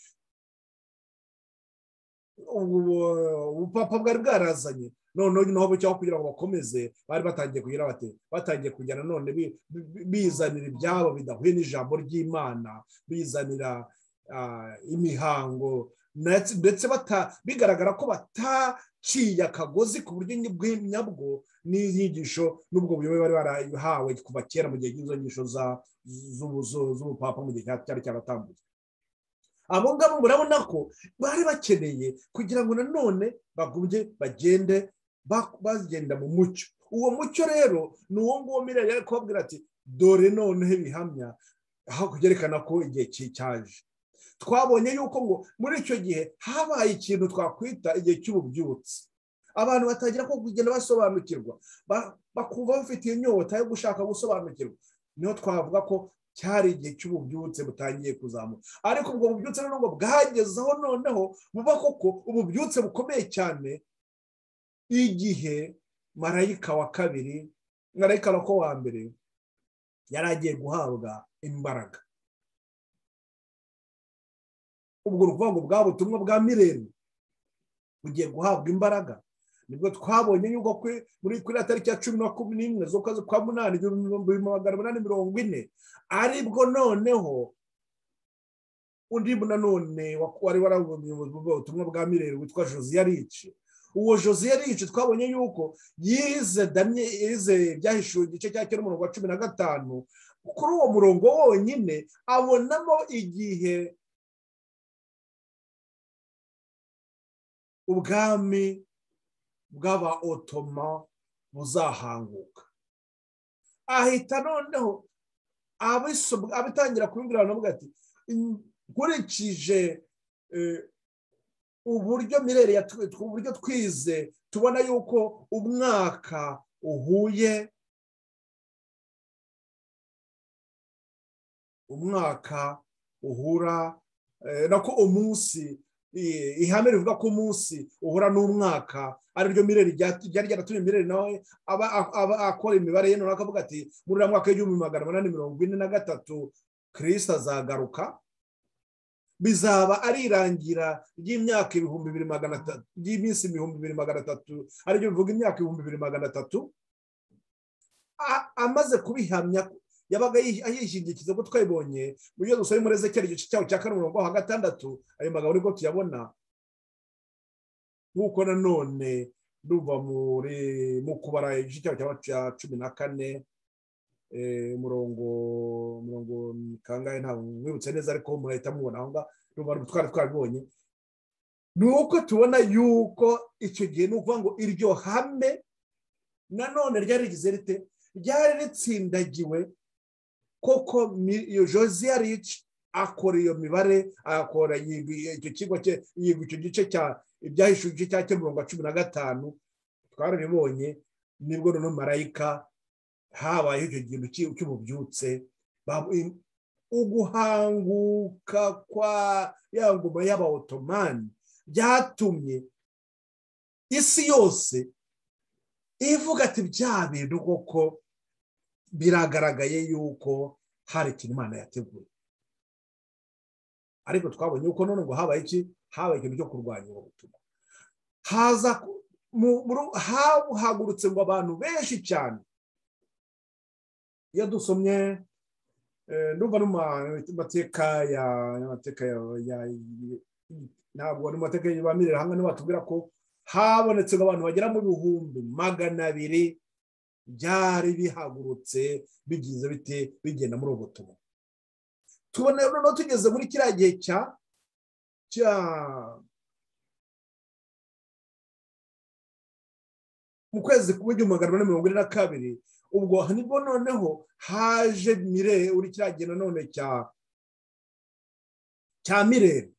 ubupapa bwari bwarazanye. Noneho noho cyaho kugira ngo bakomeze bari batangiye kugira bate batangiye kujyana none bizanira ibyabo bidahuye n'ijambo ry'Imana, bizanira imihango ndetse bigaragara ko baraciye akagozi ku buryo nyabwo n'inyigisho n'ubwo buyobe bari barahawe kuva kera mu gihe cy'izo nyigisho z'ubupapa mu gihe cyari cyaratambutse. Abo ngabo murabona ko bari bakeneye kugira ngo nanone bagumye bagende bagenda mu mucyo. Uwo mucyo rero ni uwo nguwo Mirelle yari kubabwira ati dore noneho ibihamya aho kugerekana ko igihe cyaje. Twabonye yuko ngo muri icyo gihe habaye ikintu twakwita igihe cy'ububyutse. Abantu batagira ko kugenda basobanukirwa bakumva bafite inyota yo gushaka gusobanukirwa. Niho twavuga ko cyari igihe cy'ububyutse butangiye kuzamuka. Ariko ubwo bubyutse rero ngo bwagezeho noneho buba koko ububyutse bukomeye cyane igihe marayika wa kabiri marayika wa mbere yari agiye guhabwa imbaraga. Ubwo ruvuga ngo bwa butumwa bwa Mirelle bugiye guhabwa imbaraga. Nibwo twabonye yuko muri kuri tariki ya cumi na n'imwe z'ukwezi kwa munani igihumbi magana umunani mirongo ine aribwo noneho undi nanone wari warabuye ubutumwa bwa Mirelle witwa Josiah Rich. Uwo Josiah Rich twabonye yuko yize Daniel yize byahishuwe igice cya kera umurongo wa cumi na gatanu. Kuri uwo murongo wonyine abonamo igihe ubwami bw'aba Ottoman buzahanguka. Ahita noneho abitangira kubibwira abantu avuga ati nkurikije uburyo Mirelle uburyo twize tubona yuko umwaka uhuye umwaka uhura nako umunsi ihame rivuga ko umunsi uhura n'umwaka ari ryo Mirelle ryari ryaratumye Mirelle nawe aba akora imibare ye none akavuga ati muri uriya mwaka w'igihumbi magana umunani mirongo ine na gatatu Kristo azagaruka. Bizaba ari irangira ry'imyaka ibihumbi bibiri magana atatu ry'iminsi ibihumbi bibiri magana atatu aribyo bivuga imyaka ibihumbi bibiri magana atatu. Amaze kubihamya yabaga yishingikiza ko twabibonye mu gihe dusoma muri Ezekiel igice cyaho cya kane umurongo wa gatandatu. Ayo magambo nibwo tuyabona nk'uko nanone duva muri mu kubara igice cyaho cya cumi na kane umurongo umurongo kangahe ntabwo mwibutse neza ariko murahita mubona aho ngaho twari twabibonye. Ni uko tubona yuko icyo gihe ni ukuvuga ngo iryo hame nanone ryari rigize rite ryari ritsindagiwe koko. Iyo Josiah Rich akora iyo mibare akora icyo kigo cye yiga icyo gice cya ibyahishuwe igice cya mirongo cumi na gatanu twarabibonye. Nibwo noneho marayika habaye icyo kintu cy'ububyutse uguhanguka kwa ya ngoma y'aba Ottoman byatumye isi yose ivuga ati bya bintu koko biragaragaye yuko hari ikintu Imana yateguye. Ariko twabonye yuko none ngo habaye iki habaye ikintu cyo kurwanya ubu butumwa. Haza hahagurutse ngo abantu benshi cyane. Iyo dusomye ndumva no mateka ya mateka ya ntabwo ari mateka ya Mirelle hamwe no batubwira ko habonetse abantu bagera mu bihumbi magana abiri byari bihagurutse bigize bite bigenda muri ubu butumwa. Tubona no tugeze muri kiriya gihe cya cya mu kwezi k'igihumbi magana umunani mirongo ine na kabiri. Ubwo nibwo noneho haje Mirelle uri kiriya gihe nanone cya cya Mirelle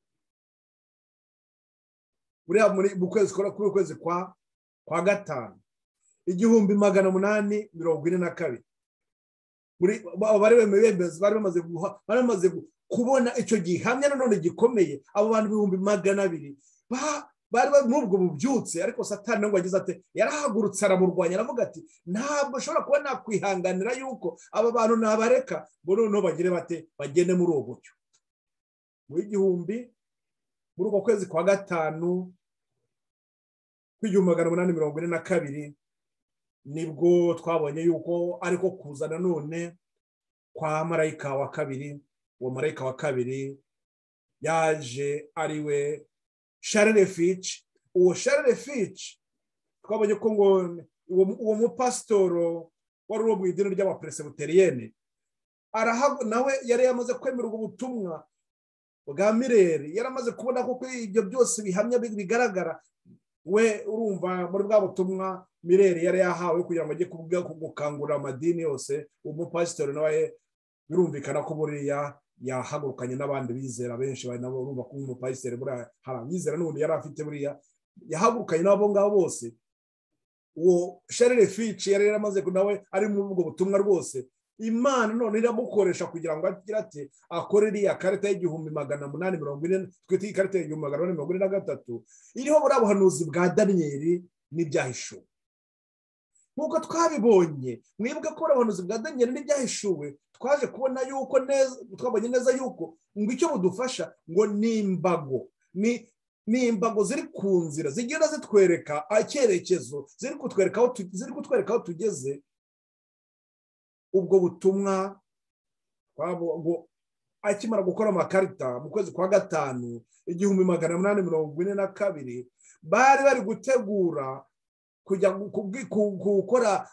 buriya muri mu kwezi kuri kwezi kwa kwa gatanu igihumbi magana umunani mirongo ine na kabiri. Bari bemeze bari bamaze bari bamaze kubona icyo gihamya nanone gikomeye. Abo bantu ibihumbi magana abiri bari muri ubwo bubyutse. Ariko Satani ngo agize ati yarahagurutse aramurwanya aravuga ati ntabwo ushobora kuba nakwihanganira yuko aba bantu nabareka ngo noneho bagire bate bagende muri uwo buryo. Mu igihumbi muri uko kwezi kwa gatanu kw'igihumbi magana umunani mirongo ine na kabiri nibwo twabonye yuko ariko kuza nanone kwa marayika wa kabiri. Uwo marayika wa kabiri yaje ariwe Charles Fitch uwo Charles Fitch twabonye ko ngo uwo mupasitoro wari uwo mu idini ry'abapresbyterienne nawe yari yamaze kwemera ubwo butumwa bwa Miller, yaramaze kubona ko ibyo byose bihamya bigaragara. We urumva muri bwa butumwa Miller yari yahawe kugira ngo ajye gukangurira amadini yose, umupasitoro nawe birumvikana ko buriya yahagurukanye n'abandi bizera benshi, bari nabo urumva ko umupasitoro buriya hari abizera n'ubundi yari afite, buriya yahagurukanye n'abo ngabo bose. Uwo Charles Fitch yari yaramaze nawe ari muri ubwo butumwa rwose. Imana none iramukoresha kugira ngo agira ati akore iriya karita y'igihumbi magana munani mirongo ine, twite iyi karita y'igihumbi magana munani mirongo ine na gatatu iriho buriya buhanuzi bwa Daniyeli n'ibyahishuwe. Nk'uko twabibonye, mwibuke ko ubuhanuzi bwa Daniyeli n'ibyahishuwe twaje kubona yuko neza, twabonye neza yuko ngo icyo budufasha ngo ni imbago, ni ni imbago ziri ku nzira zigenda zitwereka icyerekezo, ziri kutwereka aho ziri kutwereka aho tugeze. Ubwo butumwa ngo akimara gukora amakarita mu kwezi kwa gatanu igihumbi magana munani mirongo ine na kabiri, bari bari gutegura kujya gukora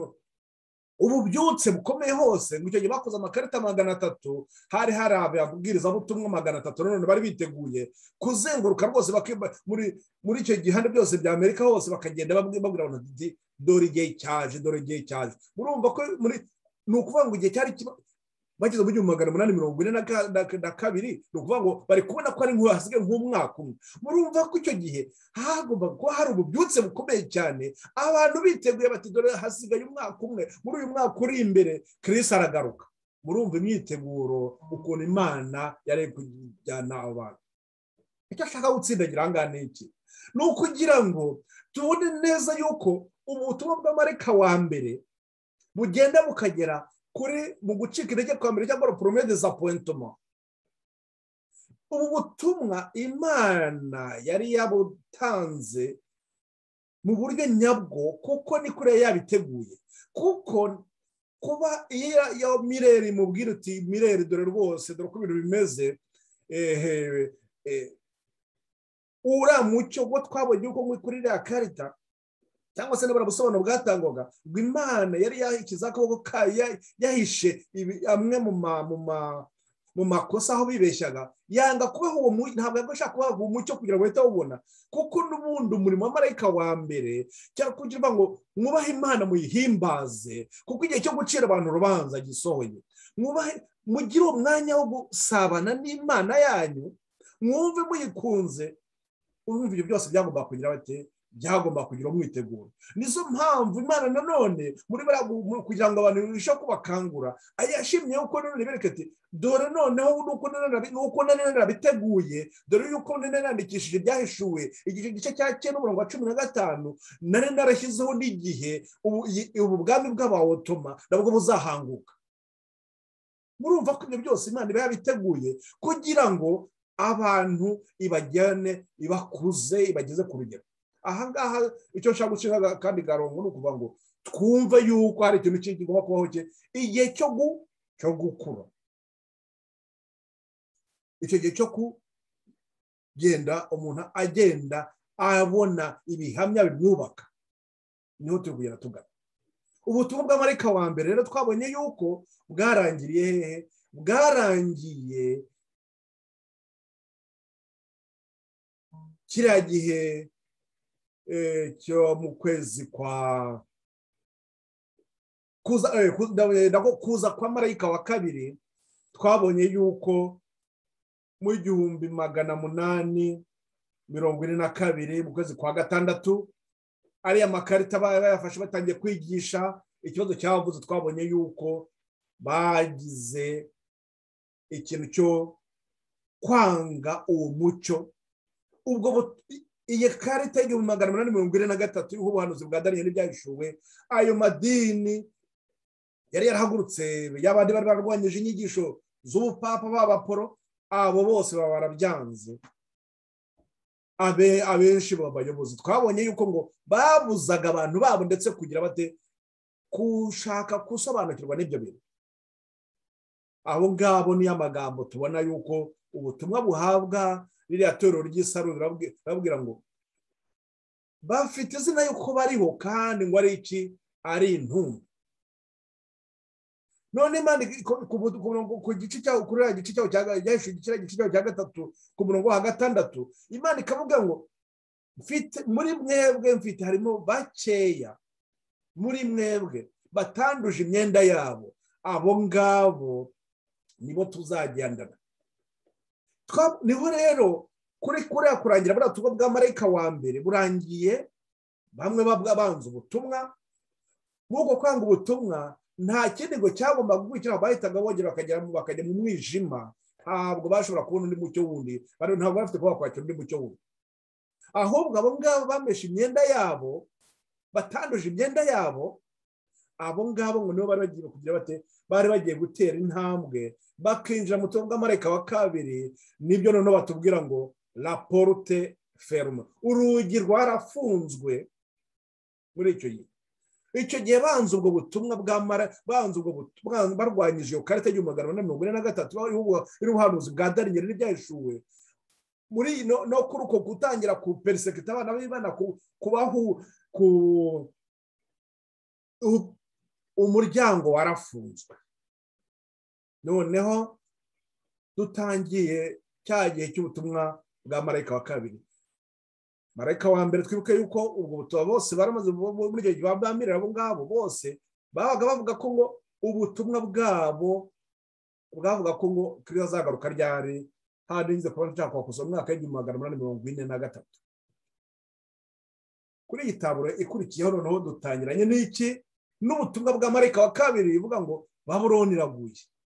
ububyutse bukomeye hose. Ngo icyo gihe bakoze amakarita magana atatu, hari hari ababwirizabutumwa magana atatu, none bari biteguye kuzenguruka rwose muri muri icyo gihande byose bya Amerika hose, bakagenda babwira abantu ati dore igihe cyaje, dore igihe cyaje. Murumva ko muri ni ukuvuga ngo igihe cyari bageze mu gihumbi magana munani mirongo ine na kabiri, ni ukuvuga ngo bari kubona ko ari hasigaye nk'umwaka umwe. Murumva ko icyo gihe hagomba kuba hari ububyutse bukomeye cyane, abantu biteguye bati dore hasigaye umwaka umwe, muri uyu mwaka uri imbere Kristo aragaruka. Murumva imyiteguro ukuntu Imana yari kujyana abo bantu. Icyo ashaka gutsindagira ahangaha ni iki? Ni ukugira ngo tubone neza yuko ubutumwa bw'amarayika wa mbere bugenda bukagera kuri mu gucika intege kwa mbere cyangwa promesse des appointements. Ubu butumwa Imana yari yabutanze mu buryo nyabwo, kuko ni kure yabiteguye. Kuko kuba iyo Miller mubwira uti Miller dore rwose dore ko ibintu bimeze, ehe ura mucyo ngo twabonye uko kuri iriya karita cyangwa se nabura busobanuro bwatangwaga ngo Imana yari yahikiza akaboko kayo, yahishe amwe mu mu makosa aho bibeshyaga, yanga kubaho uwo ntabwo yagashaka kubaho umucyo kugira ngo bahite bawubona. Kuko n'ubundi umurimo w'amarayika wa mbere cyangwa kugira ngo mwubahe Imana muyihimbaze, kuko igihe cyo gucira abantu urubanza gisohoye. Mwubahe, mugire umwanya wo gusabana n'Imana yanyu, mwumve muyikunze. Urumva ibyo byose byagomba kugira bate, byagomba kugira umwiteguro. Nizo mpamvu Imana nanone muri kugira ngo abantu bisho kubakangura ayashimye uko none bereke ati dore noneho nuko none nuko none nabiteguye, dore yuko none nandikishije byahishuwe igice gice cya cyenda umurongo wa cumi na gatanu, nari narashyizeho n'igihe ubu bwami bw'Abaotoma nabwo buzahanguka. Murumva ko ibyo byose Imana iba yabiteguye kugira ngo abantu ibajyane, ibakuze, ibageze ku rugero. Ahangaha icyo nshaka gushinga kandi garongo ni ukuvuga ngo twumve yuko hari ikintu kigomba kubaho cye igihe cyo cyo gukura, icyo gihe cyo kugenda umuntu agenda abona ibihamya bimwubaka, niho turi kugenda tugana. Ubutumwa bw'amarayika wa mbere rero twabonye yuko bwarangiriye hehe? Bwarangiye kiriya gihe cyo mu kwezi kwa kuza kuza kwa marayika wa kabiri. Twabonye yuko mu gihumbi magana munani mirongo ine na kabiri mu kwezi kwa gatandatu ariya makarita bayafashe batangiye kwigisha ikibazo cyavuze. Twabonye yuko bagize ikintu cyo kwanga uwo mucyo. Ubwo iyi karita y'igihumbi magana munani mirongo ine na gatatu y'ubu buhanuzi bwa Daniyeli byahishuwe, ayo madini yari yarahagurutse, y'abandi bari barwanyije inyigisho z'ubupapa b'abaporo, abo bose baba barabyanze. Abe abenshi b'abayobozi twabonye yuko ngo babuzaga abantu babo ndetse kugira bate kushaka kusobanukirwa n'ibyo bintu. Abo ngabo ni amagambo tubona yuko ubutumwa buhabwa ririya torero ry'Isarura babwira ngo bafite izina yuko bariho kandi ngo ari iki ari intumwa. None Imana ku gice cyaho kuri ya gice cyaho cya gatatu ku murongo wa gatandatu Imana ikavuga ngo mfite muri mwebwe mfite harimo bakeya muri mwebwe batanduje imyenda yabo, abo ngabo nibo tuzagendana. Niho rero kuri kuriya kurangira buriya tugo bwa marayika wa mbere burangiye, bamwe babwanze ubutumwa. Nk'uko kwanga ubutumwa nta kindi ngo cyagomba gukurikira, bahitaga bongera bakajya bakajya mu mwijima, ntabwo bashobora kubona undi mucyo wundi, ntabwo bafite kuba kwakira undi mucyo wundi. Ahubwo abo ngabo bameshe imyenda yabo, batanduje imyenda yabo, abo ngabo ngo nibo bari bagiye kugira bate, bari bagiye gutera intambwe bakinjira mu tugo bw'amarayika wa kabiri. Nibyo noneho batubwira ngo la porte ferme, urugi rwarafunzwe. Muri icyo gihe icyo gihe banze ubwo butumwa bw'amara, banze ubwo butumwa, barwanyije iyo karita y'igihumbi magana ane mirongo ine na gatatu y'ubuhanuzi bwa Daniyeli n'ibyahishuwe muri no kuri uko gutangira ku persekita abana b'Imana kubaho ku umuryango warafunzwe. Noneho dutangiye cya gihe cy'ubutumwa bwa marayika wa kabiri. Marayika wa mbere twibuke yuko ubwo butumwa bose baramaze muri gihe babamirira abo ngabo bose babaga bavuga ko ngo ubutumwa bwabo bwavuga ko ngo Kristo azagaruka ryari, hadinze kuba nshaka kwakosa umwaka w'igihumbi magana umunani mirongo ine na gatatu. Kuri iyi taburo ikurikiyeho noneho dutangiranye n'iki n'ubutumwa bwa marayika wa kabiri bivuga ngo Babuloni iraguye.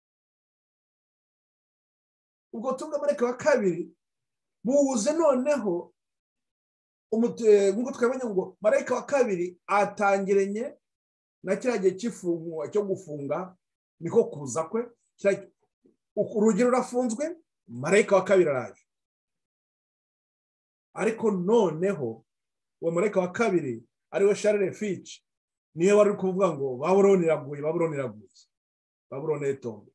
Ubwo butumwa marayika wa kabiri buze noneho nk'uko twabonye ngo marayika wa kabiri atangiranye na kiriya gihe cy'ifunga cyo gufunga, niko kuza kwe, urugi rurafunzwe, marayika wa kabiri araje. Ariko noneho uwo marayika wa kabiri ariwe Charles Fitch niyo wari kuvuga ngo Babuloni iraguye, Babuloni iraguye, Babuloni etombe.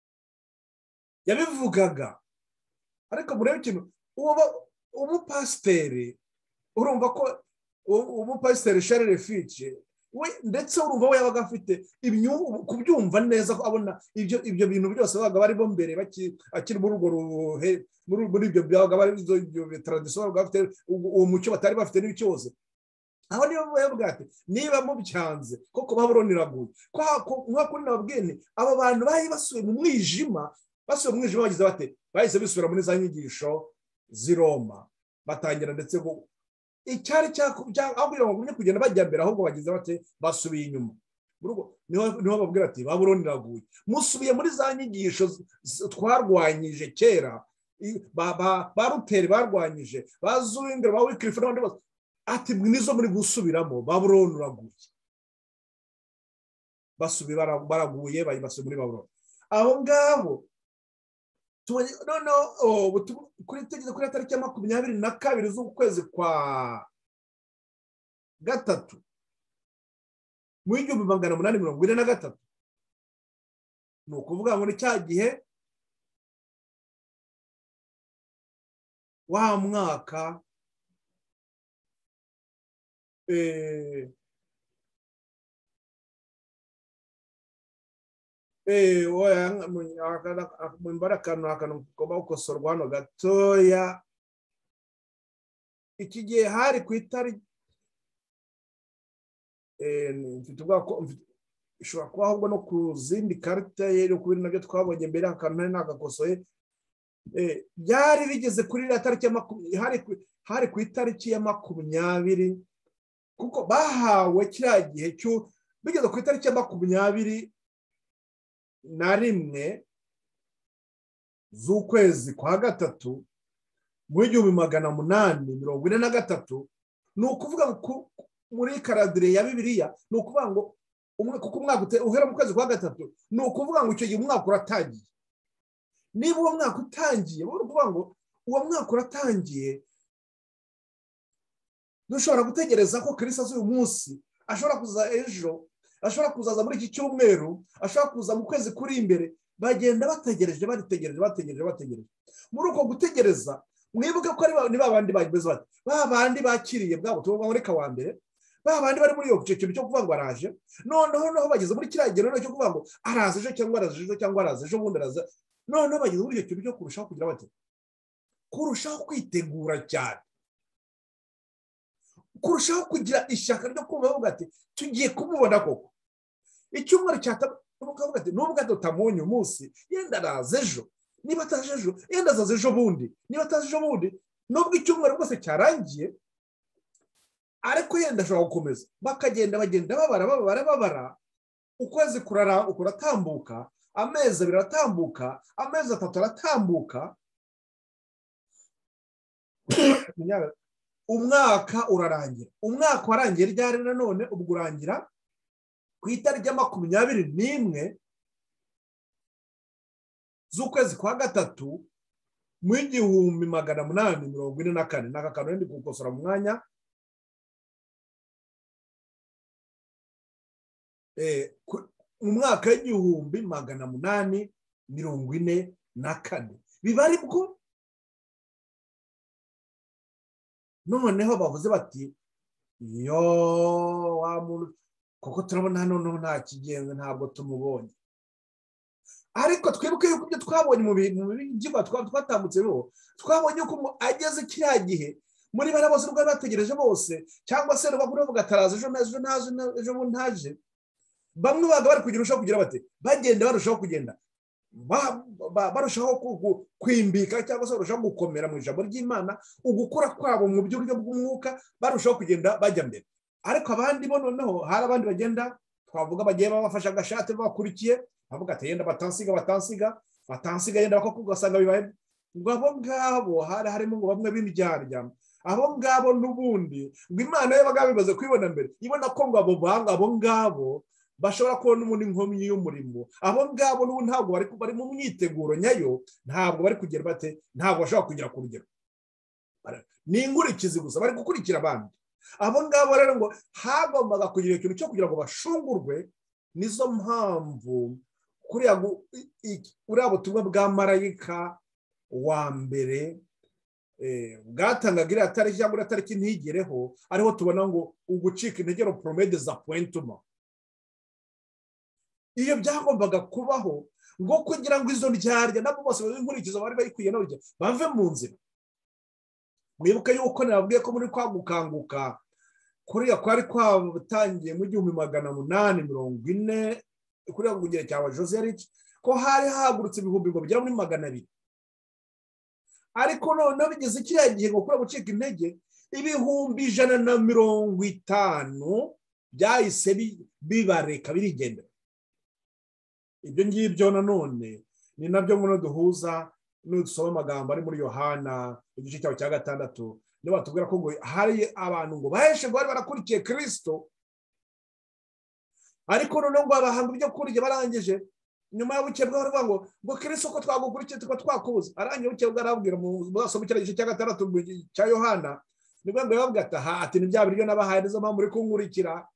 Yabivugaga. Ariko murebe ikintu, ubu pasiteri urumva ko ubu pasiteri Charles Fitch we ndetse urumva we yabaga afite kubyumva neza, abona ibyo ibyo bintu byose babaga bari bo mbere akiri muri urwo ruhe, muri ibyo byabaga bari ibyo tradition bafite uwo mucyo batari bafite n'icyose. Aho niyo bavuga ati niba mubyanze koko Babuloni iraguye, kwa kuri nababwene aba bantu bayi basuye mu mwijima, basuye mu mwijima bagize bate, bahise bisubira muri za nyigisho z'i Roma, batangira ndetse ko icyari cyakubwira ngo gumye kugenda bajya mbere, ahubwo bagize bate basubiye inyuma. Niho niho babwira ati Babuloni iraguye, musubiye muri za nyigisho twarwanyije kera, ba Ruteri barwanyije, bazuwingere ba Wycliffe n'abandi bose, ati nizo muri gusubiramo, Babuloni iraguye. Basubiye baraguye, basubiye muri Babuloni. Aho ngabo no no kuri tegeze kuri tariki ya makumyabiri na kabiri z'ukwezi kwa gatatu mu igihumbi magana umunani mirongo ine na gatatu. Ni ukuvuga ngo ni cya gihe wa mwaka eh Eh, oya mbara kanu akanu koba ukosorwa hano gatoya. Iki gihe hari ku itari eh mfite ubwa ko ishobora kuba ahubwo no ku zindi karita yero kubiri nabyo twabonye mbere akantu nagakosoye. Eh byari bigeze kuri la tariki ya hari hari ku itariki ya makumyabiri, kuko bahawe kiriya gihe cyo bigeze ku itariki ya makumyabiri na rimwe z'ukwezi kwa gatatu mu igihumbi magana umunani mirongo ine na gatatu. Ni ukuvuga ngo muri karadire ya Bibiliya ni ukuvuga ngo umwe kuko umwaka uhera mu kwezi kwa gatatu, ni ukuvuga ngo icyo gihe umwaka uratangiye. Niba uwo mwaka utangiye, ni ukuvuga ngo uwo mwaka uratangiye, dushobora gutegereza ko Kristo azuye umunsi, ashobora kuza ejo, ashobora kuzaza muri iki cyumweru, ashobora kuza mu kwezi kuri imbere. Bagenda bategereje bategereje bategereje bategereje. Muri uko gutegereza mwibuke ko ni babandi bageze bati babandi bakiriye bwabo tuvuga muri kawa mbere babandi bari muri yo kintu cyo kuvuga ngo araje noneho noho bageze muri kiragero cyo kuvuga ngo araze ejo cyangwa araze ejo cyangwa araze ejo bundi araze noneho bageze muri icyo kintu cyo kurushaho kugira bati kurushaho kwitegura cyane kurushaho kugira ishyaka ryo kumva bavuga ati tugiye kumubona koko icyumweru cyatavuga ati nubwo tutamunye umunsi yenda araze ejo niba ataje ejo yenda azaze ejo bundi niba ataje ejo bundi nubwo icyumweru rwose cyarangiye ariko yenda ashobora gukomeza bakagenda bagenda babara babara babara ukwezi kurara kuratambuka amezi abiri aratambuka amezi atatu aratambuka umwaka urarangira umwaka warangiye ryari nanone ubwo urangira ku itariki ya makumyabiri n'imwe z'ukwezi kwa gatatu mu igihumbi magana munani mirongo ine na kane n'aka kantu ndi gukosora mu mwanya mu mwaka w'igihumbi magana munani mirongo ine na kane biba aribwo noneho bavuze bati yo wa muntu kuko turabona hano nta kigenga ntabwo tumubonye ariko twibuke yuko ibyo twabonye mu byigwa twatambutse bo twabonye ko ageze kiriya gihe muri bari bose rwari bategereje bose cyangwa se bakuru bavuga ataraza ejo ejo ntaje ejo bundi ntaje bamwe baga bari kugira urushaho kugira bati bagenda barushaho kugenda barushaho kwimbika cyangwa se barushaho gukomera mu ijambo ry'Imana ugukura kwabo mu buryo bw'umwuka barushaho kugenda bajya mbere ariko abandi bo noneho hari abandi bagenda twavuga bagiye babafasha agashati bakurikiye bavuga ati yenda batansiga batansiga batansiga yenda bako kugasanga bibaye ngo abo ngabo hari harimo ngo bamwe b'imiryarya abo ngabo n'ubundi ngo Imana yabaga bibaze kwibona mbere ibona ko ngo abo banga abo ngabo bashobora kubona umuntu inkomyi y'umurimo abo ngabo n'ubu ntabwo bari bari mu myiteguro nyayo ntabwo bari kugera bate ntabwo bashobora kugera ku rugero ni ingurikizi gusa bari gukurikira abandi abo ngabo rero ngo hagombaga kugira ikintu cyo kugira ngo bashungurwe nizo mpamvu kuriya uriya butumwa bwa marayika wa mbere bwatangaga iriya tariki cyangwa iriya tariki ntigereho ariho tubona ngo ugucika intege promede za pointuma iyo byagombaga kubaho ngo kugira ngo izo ndyarya nabo bose b'inkurikizo bari bayikwiye n'urugero bave mu nzira mwibuke yuko nababwiye ko muri kwa gukanguka kuriya kwari kwatangiye mu gihumbi magana munani mirongo ine kuriya kugera cyawa Jose Rich ko hari hagurutse ibihumbi ngo bigera muri magana abiri ariko noneho bigeze kiriya gihe ngo kuri gucika intege ibihumbi ijana na mirongo itanu byahise bibareka birigendera ibyo ngibyo nanone ni nabyo muno duhuza n'udusoma amagambo ari muri Yohana igice cyaho cya gatandatu niba batubwira ko ngo hari abantu ngo baheshe ngo bari barakurikiye Kristo ariko noneho ngo abahanga ibyo kurya barangije nyuma y'ubukebwe baravuga ngo ngo Kristo ko twagukurikiye tuko twakubuza arangije ubukebwe arabwira mu basoma igice cya gatandatu cya Yohana nibwo ngo yavuga ati ha ati ni bya biryo nabahaye nizo mpamvu muri kunkurikira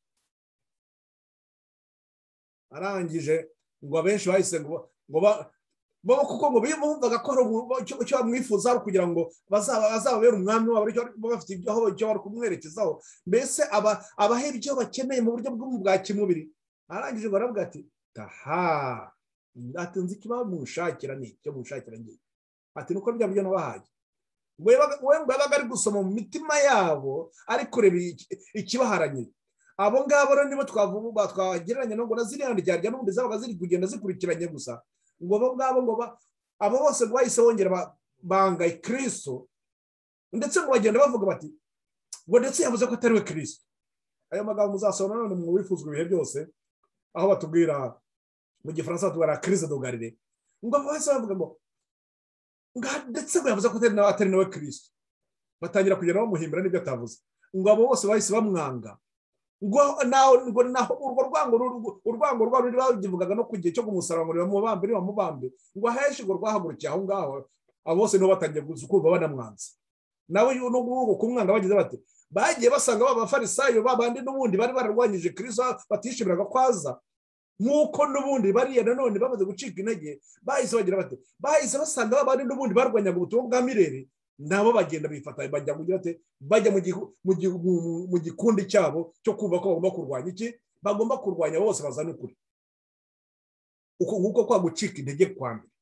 arangije ngo abenshi bahise ngo ngo bo kuko ngo bimumvaga ko cyo bamwifuza kugira ngo bazababera umwami wabo bafite ibyo aho cyo bari kumwerekezaho mbese aba abahe ibyo bakeneye mu buryo bwa kimubiri arangije baravuga ati taha atunze ikiba mushakira ni cyo mushakira ngiye ati nuko bya byo nabahaye we ngo babaga ari gusoma mu mitima yabo ari kureba ikibaharanye abo ngabo rero nibo twavuga twagereranya no ngo naziriyandi ryarya n'ubundi zabaga ziri kugenda zikurikiranye gusa ngo abo ngabo ngo abo bose bahise bongera banga Kristo ndetse ngo bagenda bavuga bati ngo ndetse yavuze ko atari we Kristo ayo magambo muzasoma none mu wifuzwa ibihe byose aho batubwira mu gifaransa batubwira crise de Galilée ngo bahise bavuga ngo ndetse ngo yavuze ko atari nawe Kristo batangira kugenda bamuhimbira n'ibyo atavuze ngo abo bose bahise bamwanga ngo naho ngo naho urwo rwango urwango rwa ruri bagivugaga no kugiye cyo kumusaraba ngo bamubambe ni bamubambe ngo aheshi ngo rwahagurukiye aho ngaho abo bose no batangiye kuzukumva banamwanze nawe no guhugo kumwanga bagize bate bagiye basanga b'abafarisayo babandi n'ubundi bari bararwanyije Kristo batishimiraga kwaza nkuko n'ubundi bariye nanone bamaze gucika intege bahise bagira bate bahise basanga babandi n'ubundi barwanyaga ubutumwa bwa mirere nabo bagenda bifata bajya kugira ate bajya mu gikundi cyabo cyo kumva ko bagomba kurwanya iki bagomba kurwanya bose bazana ukuri uko nguko kwa gucika intege kwa mbere.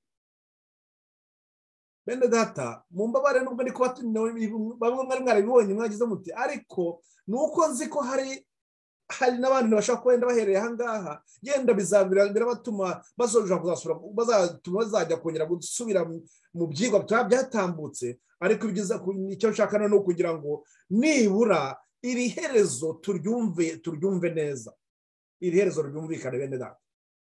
Bene data mumbabare nubwo ndiko bamwe mwari mwarabibonye mwagize muti ariko nuko nzi ko hari hari n'abandi bashaka kwenda bahereye hangaha yenda bizabira batuma bazoja kuzasura bazatuma bazajya kongera gusubira mu byigwa byatambutse, ariko ibigiza icyo nshaka no kugira ngo nibura iri herezo turyumve turyumve neza, iri herezo ryumvikane bene data.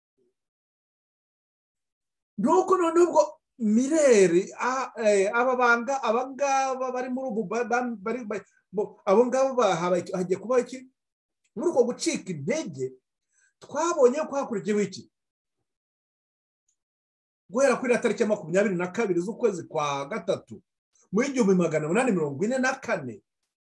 Nuko nubwo Mireri ababanga abangaba bari muri ubu bari abo ngabo hagiye kuba iki muri uko gucika intege, twabonye ko hakurikiyeho iki guhera kuri tariki ya makumyabiri na kabiri z'ukwezi kwa gatatu mu igihumbi magana umunani mirongo ine na kane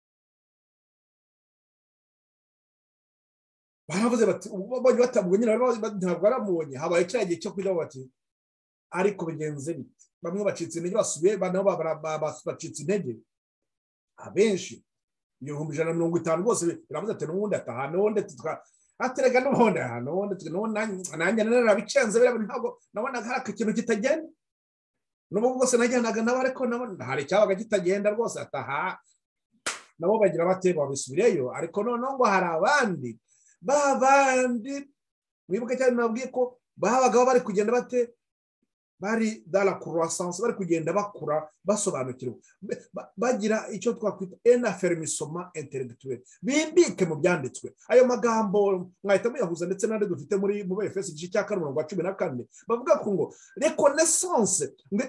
baravuze bati ubonye batabwo nyine ntabwo baramubonye, habaye cya gihe cyo kujya bati ariko bigenze bite, bamwe bacitse intege basubiye nabo bacitse intege abenshi ibihumbi ijana na mirongo itanu bose biravuze ati n'ubundi ataha n'ubundi aterega n'ubundi aha n'ubundi nanjye narabicenze ntabwo nabonaga hari ikintu kitagenda n'ubu bwose najyanaga nabo ariko hari icyabaga kitagenda rwose ataha nabo bagira bate babisubireyo. Ariko noneho ngo hari abandi babandi mwibuke cyane nabwiye ko bahabagaho bari kugenda bate bari dans la croissance bari kugenda bakura basobanukirwa bagira icyo twakwita un affermissement intellectuel, bimbike mu byanditswe. Ayo magambo mwahita muyahuza ndetse n'andi dufite muri mu Efeso igice cya kane umurongo wa cumi na kane bavuga ko ngo reconnaissance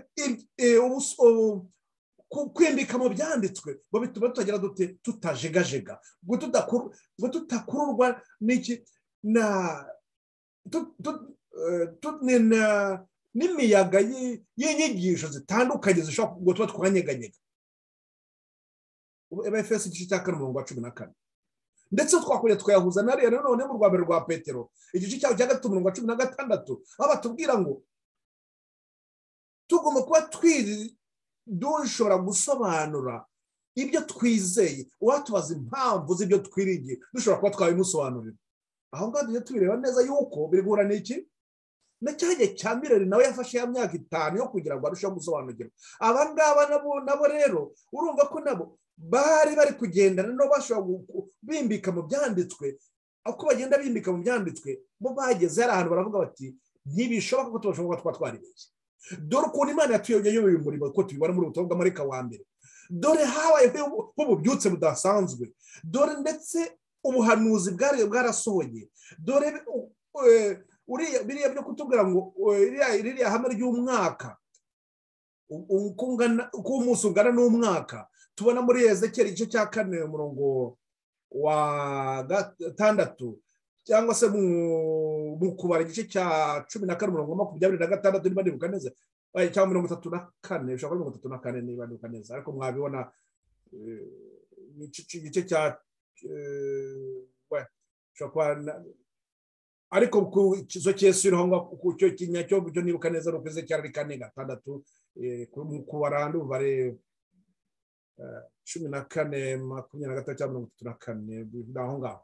kwimbika mu byanditswe ngo bituma tutagira dute tutajegajega ngo tudakuru ngo tutakururwa n'iki na n'imiyaga y'inyigisho zitandukanye zishobora ngo tuba twanyeganyega. Efeso igice cya kane umurongo wa cumi na kane ndetse twakongera twayahuza na rero none mu rwa mbere rwa Petero igice cyaho cya gatatu umurongo wa cumi na gatandatu aho batubwira ngo tugomba kuba twiri dushobora gusobanura ibyo twizeye, uwatubaza impamvu z'ibyo twiringiye dushobora kuba twabimusobanurira. Aho ngaho tujye tubireba neza yuko biri guhura n'iki na cyagiye cya Mireri nawe yafashe ya myaka itanu yo kugira ngo arusheho gusobanukirwa. Aba ngaba nabo nabo rero urumva ko nabo bari bari kugendana no bashobora bimbika mu byanditswe, uko bagenda bimbika mu byanditswe bo bageze hari ahantu baravuga bati ntibishoboka ko tubashoboka twa twaribeshye. Dore ukuntu Imana yatuyoboye uyu murimo ko tubibona muri ubutumwa bw'Amarika wa mbere, dore habaye nk'ububyutse budasanzwe, dore ndetse ubuhanuzi bwari bwarasohoye, dore uriya biriya byo kutubwira ngo iriya hame ry'umwaka uko umunsi ungana n'umwaka tubona muri Ezekiyeli igice cya kane umurongo wa gatandatu cyangwa se mu kubara igice cya cumi na kane umurongo wa makumyabiri na gatandatu niba ndibuka neza cyangwa mirongo itatu na kane bishobora kuba mirongo itatu na kane niba ndibuka neza, ariko mwabibona igice cya ariko ku kizo cyesiro ngo ku cyo kinyacyo byo nibuka neza rukweze cyari kane gatandatu ku barandi bare cumi na kane makumyabiri na gatatu mirongo itatu na kane aho ngaho.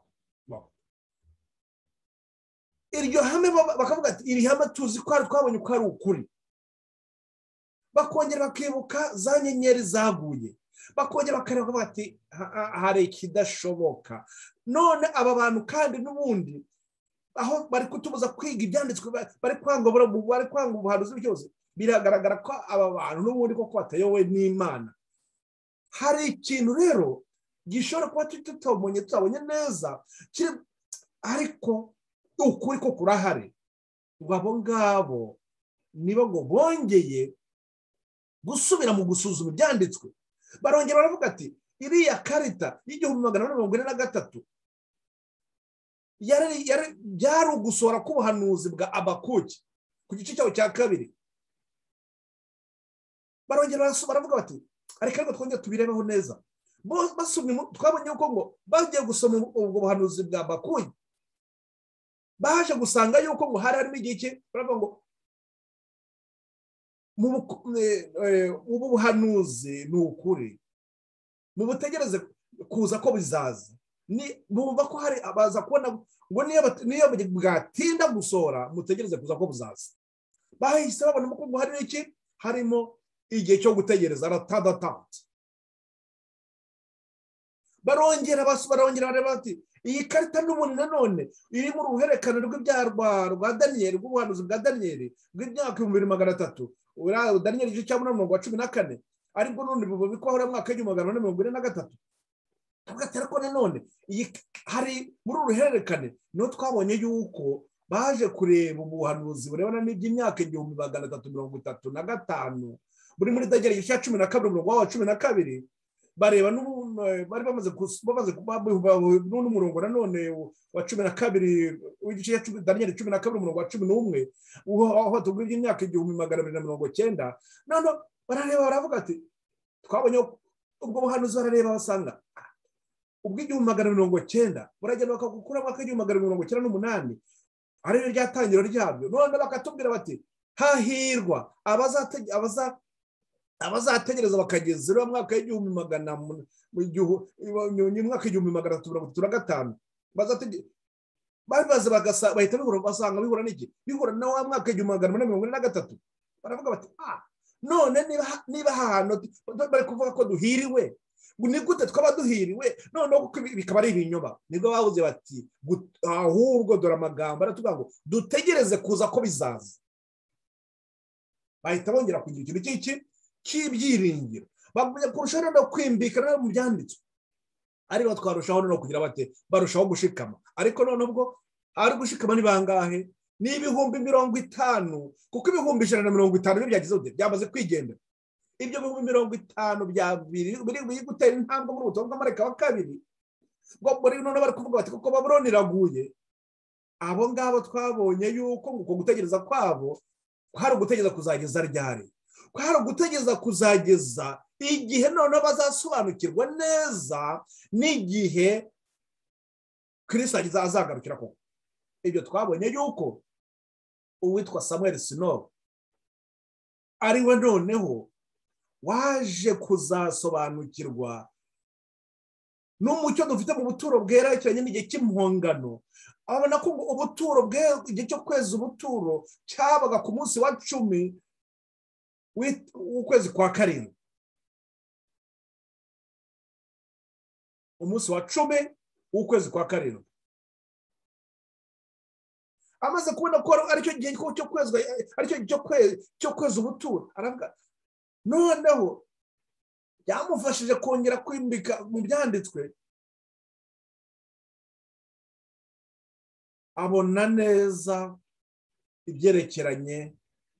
Iryo hame bakavuga ati iri hame tuzi ko ari twabonye ko ari ukuri, bakongera bakibuka za nyenyeri zaguye, bakongera bakareba bati hari ikidashoboka. None aba bantu kandi n'ubundi aho bari kutubuza kwiga ibyanditswe bari kwanga bari kwanga ubuhanuzi byose, biragaragara ko aba bantu n'ubundi koko batayowe n'Imana. Hari ikintu rero gishobora kuba tutabonye tutabonye neza ariko ukuri ko kurahari. Ngo abo ngabo nibo ngo bongeye gusubira mu gusuzuma ibyanditswe, barongera baravuga ati iriya karita y'igihumbi magana ane mirongo ine na gatatu yari yari byari ugusohora k'ubuhanuzi bwa Abakuki ku gice cyawo cya kabiri. Barongera baravuga bati ariko ariko twongera tubirebeho neza, basomye twabonye uko ngo bagiye gusoma ubwo buhanuzi bwa Abakuki baje gusanga yuko ngo hari harimo igihe cye baravuga ngo ubu buhanuzi ni ukuri, mu butegereze kuza ko bizaza, bumva ko hari abaza kubona ngo niyo bwatinda gusohora mutegereze kuza ko buzaza. Bahise babona ko hari iki, harimo igihe cyo gutegereza ratadatanze. Barongera barongera bareba bati iyi karita n'ubundi nanone iri mu ruhererekane rw'ibyarwa rwa Daniyeli, rw'ubuhanuzi bwa Daniyeli bw'imyaka ibihumbi bibiri magana atatu, Daniyeli igice cya munani umurongo wa cumi na kane, aribwo n'undi bubiko ahora mu mwaka w'igihumbi magana ane mirongo ine na gatatu. Ariko nanone hari muri uru ruhererekane niho twabonye yuko baje kureba ubuhanuzi burebana n'iby'imyaka igihumbi magana atatu mirongo itatu na gatanu buri muri Daniyeli igice cya cumi na kabiri umurongo wa cumi na kabiri, bareba bari bamaze bamaze n'umurongo nanone wa cumi na kabiri w'igice cya Daniyeli cumi na kabiri umurongo wa cumi n'umwe aho tubwira imyaka igihumbi magana abiri na mirongo cyenda. None barareba baravuga ati twabonye ubwo buhanuzi, barareba basanga ubw'igihumbi magana mirongo cyenda baragenda bakagukura mu mwaka w'igihumbi magana mirongo cyenda n'umunani ari ryo ryatangiro ryabyo. None bakatubwira bati hahirwa abaza abazategereza bakageza mu mwaka w'igihumbi magana mu mwaka w'igihumbi magana atatu mirongo itatu na gatanu, bari baza bagasa bahita bihura basanga bihura n'iki, bihura na wa mwaka w'igihumbi magana umunani mirongo ine na gatatu. Baravuga bati ah, none niba niba hano bari kuvuga ko duhiriwe, ni gute twaba duhiriwe noneho kuko bikaba ari ibinyoma? Nibwo bavuze bati ahubwo dore amagambo aratubwira ngo dutegereze kuza ko bizaza. Bahita bongera kugira ikintu cy'iki cy'ibyiringiro, bagumya kurushaho no kwimbikana mu byanditswe, ariko twarushaho no kugira bate barushaho gushikama. Ariko none ubwo ari gushikama ni bangahe? Ni ibihumbi mirongo itanu, kuko ibihumbi ijana na mirongo itanu byo byagize ude byamaze kwigendera. Ibyo bihumbi mirongo itanu bya biri biri gutera intambwe muri ubutumwa bw'amarayika wa kabiri, ngo muri none bari kuvuga bati kuko Babuloni iraguye. Abo ngabo twabonye yuko uko gutegereza kwabo kwari ugutegereza kuzageza ryari, kwari ugutegereza kuzageza igihe none bazasobanukirwa neza n'igihe Kristo azagarukira koko. Ibyo twabonye yuko uwitwa Samuel Snow ariwe noneho waje kuzasobanukirwa n'umucyo dufite mu buturo bwerekeranye n'igihe cy'impongano. Abona ko ubuturo bwe igihe cyo kweza ubuturo cyabaga ku munsi wa cumi w'ukwezi kwa karindwi, umunsi wa cumi w'ukwezi kwa karindwi. Amaze kubona ko aricyo gihe cyo kwezwa, aricyo cyo kweza ubuturo, aravuga noneho byamufashije kongera kwimbika mu byanditswe, abona neza ibyerekeranye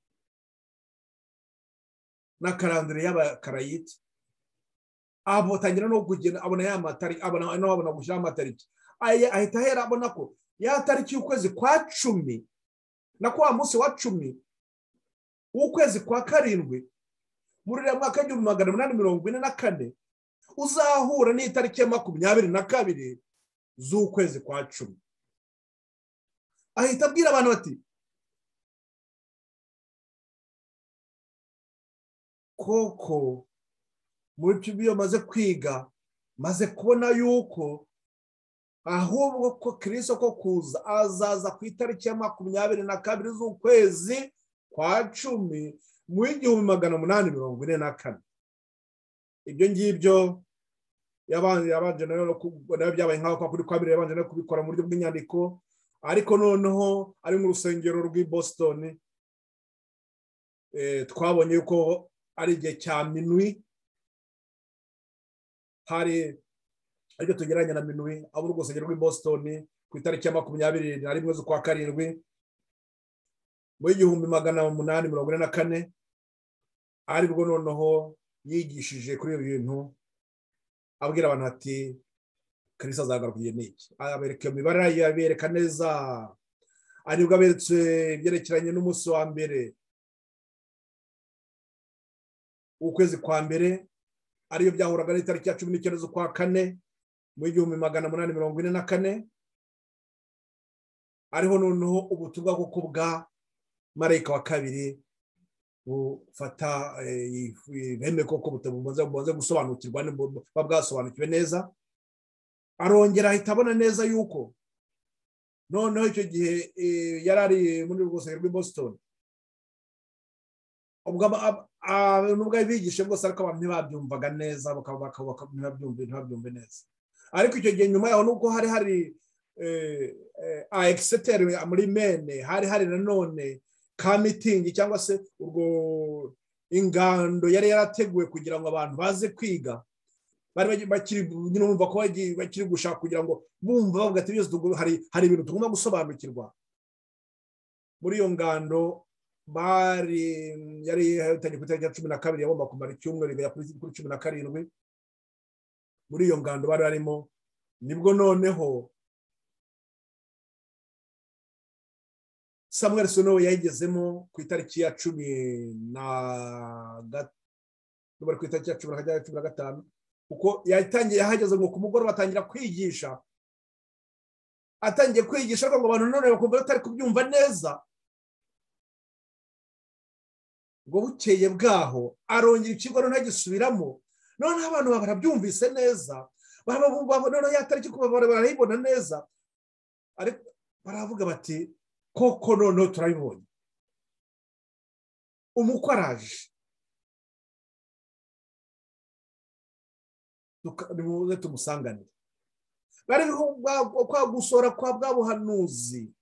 na karandire y'abakarayiti. Abo tangira no kugenda abona ya matari, abona no abona gushyira amatariki, ahita ahera abona ko ya tariki y'ukwezi kwa cumi na kwa munsi wa cumi w'ukwezi kwa karindwi muri ya mwaka w'igihumbi magana umunani mirongo ine na kane uzahura n'itariki ya makumyabiri na kabiri z'ukwezi kwa cumi. Ahita abwira abantu bati koko muri byo maze kwiga, maze kubona yuko ahubwo ko Kristo ko kuza azaza ku itariki ya makumyabiri na kabiri z'ukwezi kwa cumi mu igihumbi magana umunani mirongo ine na kane. Ibyo ngibyo yabanje yabanje nayo byabaye nkaho kuri kwabiri yabanje no kubikora mu buryo bw'inyandiko, ariko noneho ari mu rusengero rw'i Boston. Eh, twabonye yuko ari igihe cya minwi, hari ariko tugeranye na minwi abo urusengero rw'i Boston ku itariki ya makumyabiri na rimwe z'ukwa karindwi mu igihumbi magana umunani mirongo ine na kane, aribwo noneho yigishije kuri ibi bintu, abwira abantu ati Kristo azagaruka igihe n'iki. Abereka imibare yabereka neza, aribwo aberetse ibyerekeranye n'umunsi wa mbere ukwezi kwa mbere, ariyo byahuraga n'itariki ya cumi n'icyenda z'ukwa kane mu igihumbi magana umunani mirongo ine na kane. Ariho noneho ubutumwa bwo kubwa marayika wa kabiri bufata beme koko bumaze gusobanukirwa buba bwasobanukiwe neza. Arongera ahita abona neza yuko noneho icyo gihe yari ari muri urwego rw'i Boston, nubwo abigishe bwose ariko abantu ntibabyumvaga neza, ntibabyumve neza. Ariko icyo gihe nyuma yaho nubwo hari hari a Exeter muri Maine, hari hari nanone ka meeting cyangwa se urwo ingando yari yarateguwe kugira ngo abantu baze kwiga, bari bakiri numva ko bakiri gushaka kugira ngo bumva bavuga ati byose hari hari ibintu tugomba gusobanukirwa. Muri iyo ngando bari yari yatangiye ku itariki ya cumi na kabiri, yagomba kumara icyumweru ya kuri cumi na karindwi. Muri iyo ngando bari barimo nibwo noneho Samuel Snow yayigezemo ku itariki ya cumi na gatanu, ku itariki ya cumi na gatanu, kuko yatangiye yahageze ngo ku mugoroba batangira kwigisha. Atangiye kwigisha ngo abantu none bakumva batari kubyumva neza. Ngo bukeye bwaho arongera ikigo ntagisubiramo, none abantu barabyumvise neza, barabumva none yatariki kuba barayibona neza, ariko baravuga bati koko none turabibonye. Umukwe araje, nimuze tumusanganire. Bari kwa gusora kwa bwa buhanuzi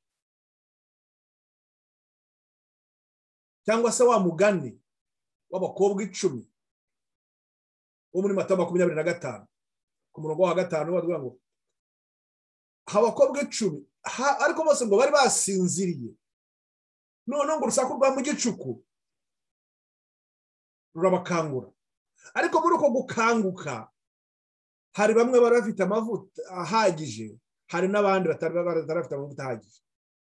cyangwa se wa mugani w'abakobwa icumi wo muri Matayo makumyabiri na gatanu ku murongo wa gatanu bavuga ngo abakobwa icumi ariko bose ngo bari basinziriye, none ngo urusaku rwa mu gicuku rurabakangura. Ariko muri uko gukanguka hari bamwe bari bafite amavuta ahagije, hari n'abandi batari bafite amavuta ahagije.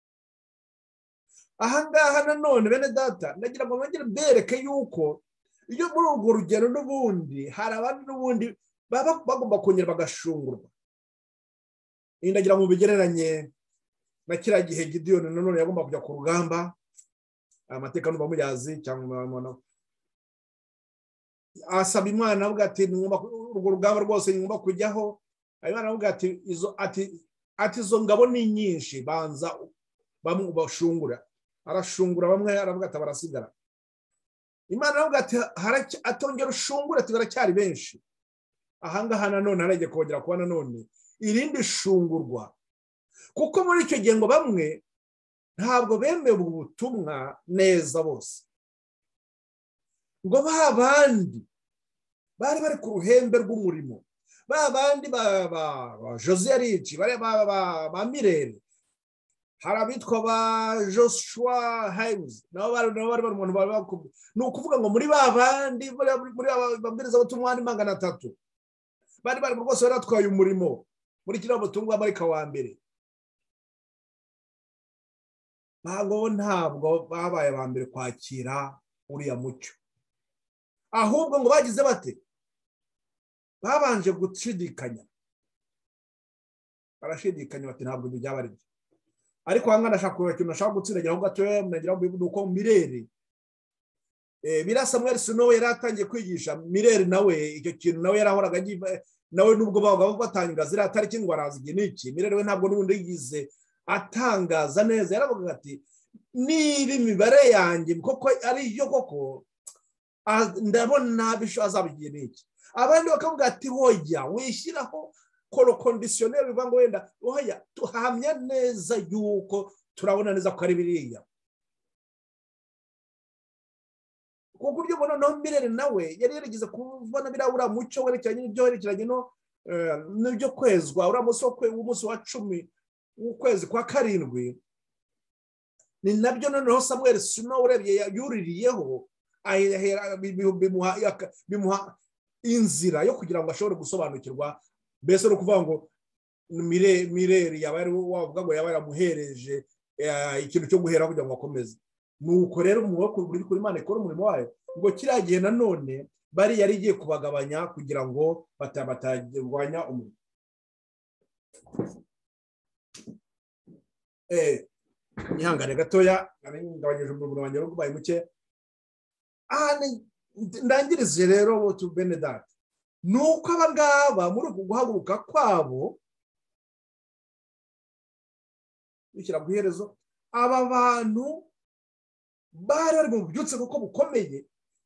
Ahangaha nanone bene data nagira ngo bagire bereke yuko iyo muri urwo rugero n'ubundi hari abandi n'ubundi baba bagomba kongera bagashungurwa. Ndagira ngo bigereranye na kiriya gihe Gideon nanone yagomba kujya ku rugamba, amateka n'uba muyazi cyangwa asaba Imana avuga ati urwo rugamba rwose ngomba kujyaho. Imana avuga ati izo ati ati izo ngabo ni nyinshi, banza bashungura. Arashungura bamwe, aravuga ati barasigara. Imana avuga ati atongera ushungura, ati baracyari benshi. Ahangaha nanone harajye kongera kuba nanone irindi shungurwa, kuko muri icyo gihe ngo bamwe ntabwo bemewe ubutumwa neza bose. Ngo ba bandi bari bari ku ruhembe rw'umurimo, ba bandi ba Jose Rich, bari ba Mirere, hari abitwa ba Joshua Himes, nabo bari bari umuntu bari bakubye. Ni ukuvuga ngo muri ba bandi muri ababwiriza batumwa ni magana atatu bari bari rwose baratwaye umurimo muri kiriya butumwa Marika wa mbere. Ntabwo ntabwo babaye ba mbere kwakira uriya mucyo, ahubwo ngo bagize bate, babanje gushidikanya. Barashidikanya bati ntabwo ibyo byaba ari byo. Ariko hanga ndashaka kureba ikintu nashaka gutsiragira aho gato, nagira ngo nuko Mirere eh bira Samuel Snow yari atangiye kwigisha. Mirere nawe icyo kintu nawe yarahoraga nawe nubwo bavuga batangaza zira tariki ngo arazigiye niki. Mirere we ntabwo n'ubundi yigize atangaza neza, yaravuga ati niba imibare yanjye koko ari yo koko ndabona bisho azabigiye niki. Abandi bakavuga ati hoya wishyiraho koro conditionnel bivuga ngo wenda hoya tuhamya neza yuko turabona neza ko ari biriya. Ku buryo bona no Mirere nawe yari yarigize kubona birabura mucyo werekeranye n'ibyo werekeranye no n'ibyo kwezwa ura musokwe umunsi wa cumi ukwezi kwa karindwi. Ni nabyo noneho Samuel Snow urebye yuririyeho ahera bimuha bimuha inzira yo kugira ngo ashobore gusobanukirwa. Mbese no kuvuga ngo Mirere yaba ari wavuga ngo yaba yaramuhereje ikintu cyo guhera kugira ngo akomeze. Nuko rero umwuka uri kuri Imana ikora umurimo wayo, ngo kiragiye nanone bari yari igiye kubagabanya kugira ngo batabatagirwanya umurimo. Eh ihangane gatoya ngabanyije umurimo wanjye rubaye muke. ndangirize rero tu Benedata nuko abangaba muri uku guhaguruka kwabo bishyira ku iherezo aba bantu bari bari mu bubyutse kuko bukomeye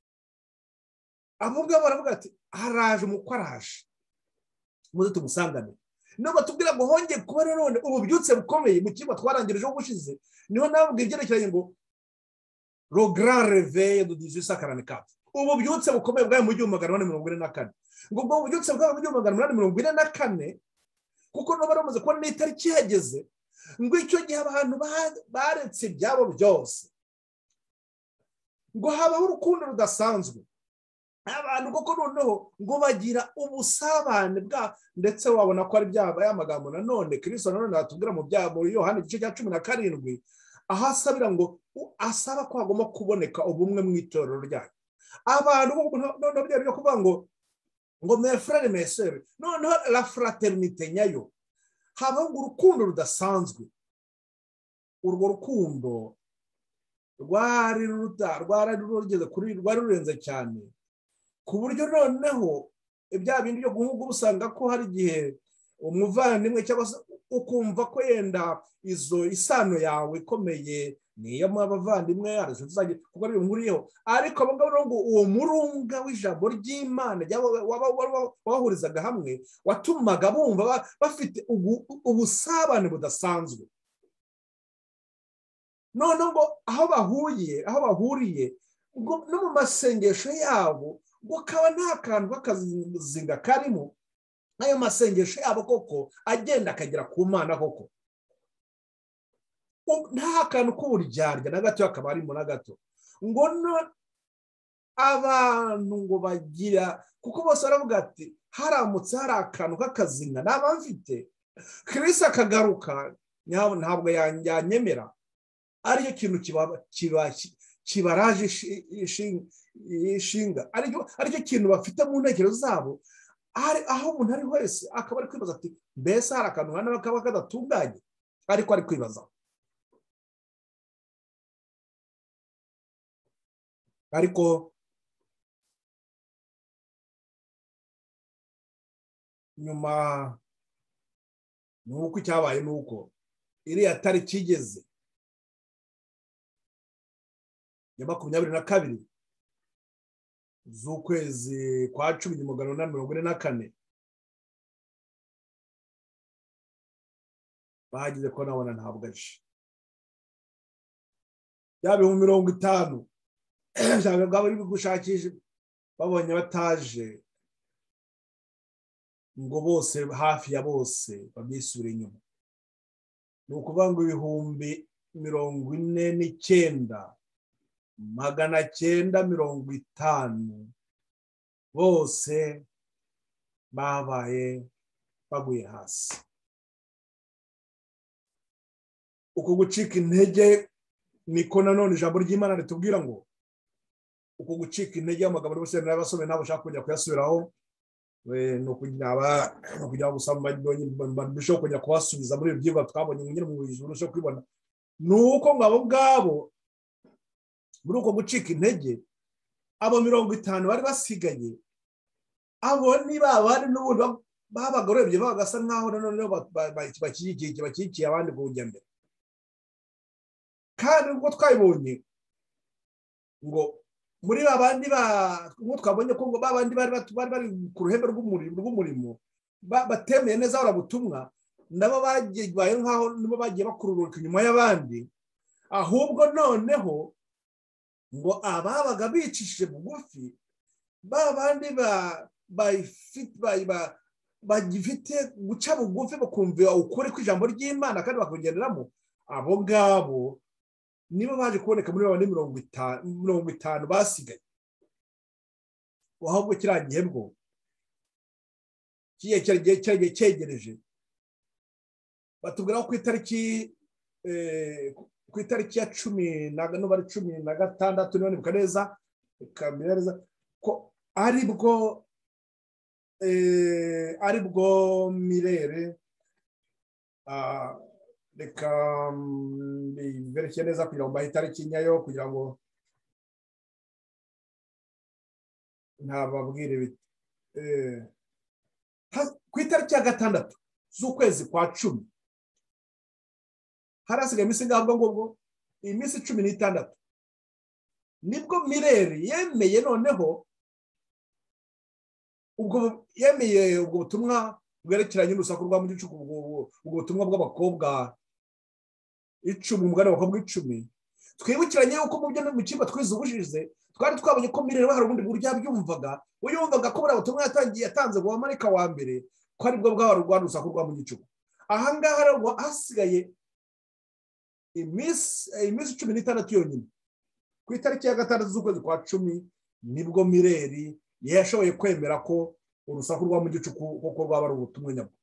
abo ngabo baravuga ati haraje umukwaraje muze tumusangane no batubwira ngo hongeye kuba none ububyutse bukomeye mu kigo twarangirije ubushize niho nababwiye ibyerekeranye ngo le grand réveil de dix-huit cent quarante-quatre ububyutse bukomeye bwawe mu gihumbi magana inani mirongo ine na kane ngo ubwo bubyutse bwawe mu gihumbi magana inani mirongo ine na kane kuko no baramaze kubona n'itariki yageze ngo icyo gihe abantu baretse ibyabo byose ngo habaho urukundo rudasanzwe abantu koko noneho ngo bagira ubusabane bwa ndetse wabona ko ari byaba y'amagambo nanone Kristo nanone atubwira mu byabo Yohana igice cya cumi na karindwi aho asabira ngo asaba ko hagomba kuboneka ubumwe mu itorero ryayo abantu noneho byo kuvuga ngo ngo mes frères mes sœurs noneho la fraternité nyayo habaho urukundo rudasanzwe urwo rukundo rwari ruta rwari rugeze kuri rwari rurenze cyane ku buryo noneho ibya bindi byo guhuga usanga ko hari igihe umuvandimwe cyangwa se ukumva ko yenda izo isano yawe ikomeye niyo mu abavandimwe arasho tuzajye kuko ari nkuriyeho ariko abo ngabo ngo uwo murunga w'ijambo ry'Imana wahurizaga hamwe watumaga bumva bafite ubusabane budasanzwe none ngo aho bahuye aho bahuriye ngo no mu masengesho yabo ngo kaba nta kantu k'akazinga karimo n'ayo masengesho yabo koko agenda akagera ku Mana koko nta kantu k'uburyarya na gato akaba arimo na gato ngo abantu ngo bagira kuko bose baravuga ati haramutse hari akantu k'akazinga naba mfite Kristo akagaruka ntabwo yanyemera ariyo kintu kiba kibaraje ishinga aricyo kintu bafite mu ntekerezo zabo aho umuntu ari wese akaba ari kwibaza ati mbese hari akantu hano kaba kadatunganye ariko ari kwibaza ariko nyuma nuko icyabaye nuko iriya tariki igeze ya makumyabiri na kabiri z'ukwezi kwa cumi magana inani mirongo ine na kane bagize ko nabona ntabwo aje ya bihumbi mirongo itanu cyangwa bwaba bari gushakisha babonye bataje ngo bose hafi ya bose babisubire inyuma ni ukuvuga ngo ibihumbi mirongo ine n'icyenda magana cyenda mirongo itanu bose babaye baguye hasi uko gucika intege niko nanone ijambo ry'Imana ritubwira ngo uko gucika intege amagambo bose n'abasome nabo ushaka kujya kuyasubiraho we no kugira no kugira gusamba bisho kujya kubasubiza muri ibyigwa twabonye nyine mu ijuru cyo kwibona nuko ngabo ngabo muri uko gucika intege abo mirongo itanu bari basigaye abo niba bari n'ubundi babagarebye bagasa nkaho none bakikiye bakikiye abandi kujya mbere kandi ubwo twayibonye ngo muri babandi ba ngo twabonye ko ngo babandi bari bari bari ku ruhembe rw'umurimo batemeye neza barabutumwa nabo bagiye nkaho nibo bagiye bakururuka inyuma y'abandi ahubwo noneho ngo ababaga bicishije bugufi babandi ba bagifite guca bugufi bakumva ukuri kw'ijambo ry'Imana kandi bakugenderamo abo ngabo nibo baje kuboneka muri babandi mirongo itanu mirongo itanu basigaye ahubwo kiragiye bwo kiye cyagiye cyegereje batubwira ko itariki ku itariki ya cumi na no bari cumi na gatandatu none bukaneza kamereza ko aribwo eh aribwo mirere ah reka verifye neza kugira ngo itariki nyayo kugira ngo ntababwire biti ku itariki ya gatandatu z'ukwezi kwa cumi harasigaye iminsi ngaho ngo iminsi cumi n'itandatu nibwo Mireri yemeye noneho ubwo yemeye ubwo butumwa bwerekeranye n'urusaku rwa mu gicuku, ubwo butumwa bw'abakobwa icumi, umugani w'abakobwa icumi. Twibukiranye yuko mu byo mu cyimba twize ubushize twari twabonye ko Mireri hari ubundi buryo yabyumvaga, uyumvaga ko buriya butumwa yatangiye yatanze ngo Marayika wa mbere ko aribwo bwaba rwa rusaku rwa mu gicuku. Aha ngaha rero hasigaye iminsi cumi n'itandatu yonyine. Ku itariki ya gatandatu z'ukwezi kwa cumi nibwo Mireri yashoboye kwemera ko urusaku rwa mu gicuku koko rwaba ari ubutumwa nyabwo.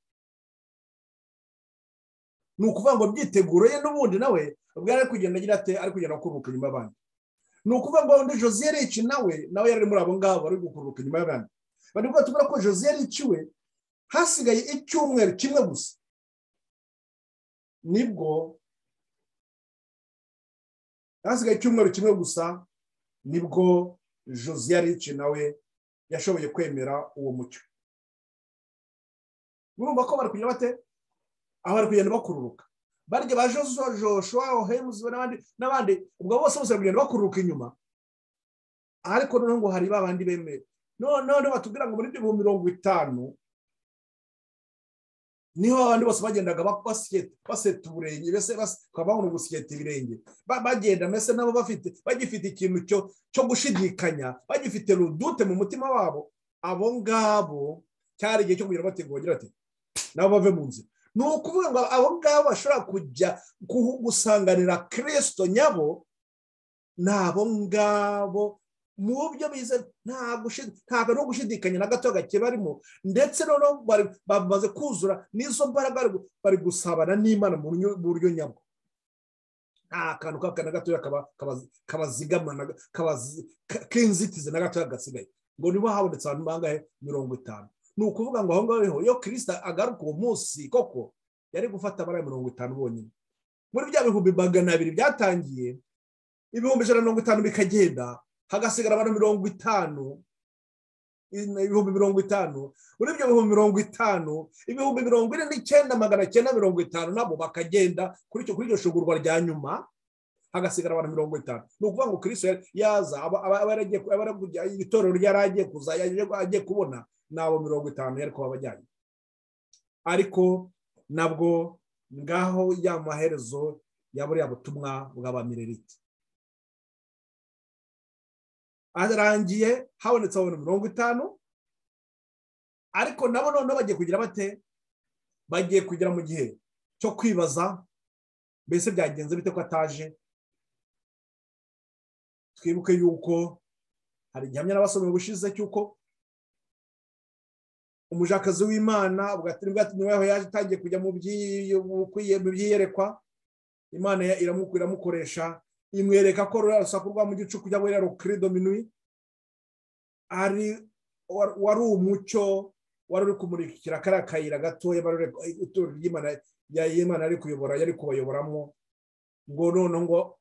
Ni ukuvuga ngo byiteguro ye n'ubundi nawe ubwo yari kugenda agira ate, ari kugenda akururuka inyuma y'abandi. Ni ukuvuga ngo undi Josiya Rici nawe nawe yari muri abo ngabo ari gukururuka inyuma y'abandi. Bari kuvuga tubura ko Josiya Rici we hasigaye icyumweru kimwe gusa nibwo hasigaye icyumweru kimwe gusa nibwo Josiya Rici nawe yashoboye kwemera uwo mucyo. Murumva ko bari kugenda bate, aho bari kugenda bakururuka barya ba Joshua Ohemuzi n'abandi n'abandi ubwo bose bose bari kugenda bakururuka inyuma. Ariko noneho ngo hari babandi bemeye none batubwira ngo muri ibihumbi mirongo itanu niho abandi bose bagendaga baseta uburenge, bese bakabona guseta ibirenge bagenda mese nabo bafite bagifite ikintu cyo cyo gushidikanya, bagifite rudute mu mutima wabo. Abo ngabo cyari igihe cyo kugira bategura ati nabo bave mu nzira. Ni ukuvuga ngo abo ngabo bashobora kujya gusanganira Kristo nyabo, nabo ngabo mu byo bize ntabwo no gushidikanya na gato gake barimo, ndetse noneho bamaze kuzura n'izo mbaraga bari gusabana n'Imana mu buryo nyabwo. Nta kantu kakana gato kabazigamana k'inzitizi na gato gasigaye ngo nibo habonetse abantu bangahe mirongo itanu. Ni ukuvuga ngo aho ngaho iyo Kristo agaruka uwo munsi koko yari gufata abari mirongo itanu bonyine. Muri bya bihumbi magana abiri byatangiye, ibihumbi ijana na mirongo itanu bikagenda, hagasigara abantu mirongo itanu, ibihumbi mirongo itanu. Muri ibyo bihumbi mirongo itanu, ibihumbi mirongo ine n'icyenda magana cyenda mirongo itanu nabo bakagenda kuri icyo kuri iryo shugurwa rya nyuma, hagasigara abantu mirongo itanu. Ni ukuvuga ngo Kristo yaza itorero ryaragiye kuza agiye kubona nabo mirongo itanu yari kuba bajyanye. Ariko nabwo ngaho ya maherezo ya buriya butumwa bw'abamirerite arangiye, habonetse abantu mirongo itanu. Ariko nabo noneho bagiye kugira bate, bagiye kugera mu gihe cyo kwibaza mbese byagenze bite ko ataje. Twibuke yuko hari igihamya n'abasomye ubushize cyuko umujakazi w'Imana bwatiriwe yaje atangiye kujya mu byiyerekwa, Imana iramukoresha imwereka ko rusaku rwa mu gicuku kujya muri Credo Minuit ari wari umucyo wari uri kumurikira kara kayira gatoya itorero ry'Imana ya Imana ari kuyobora yari kubayoboramo, ngo none ngo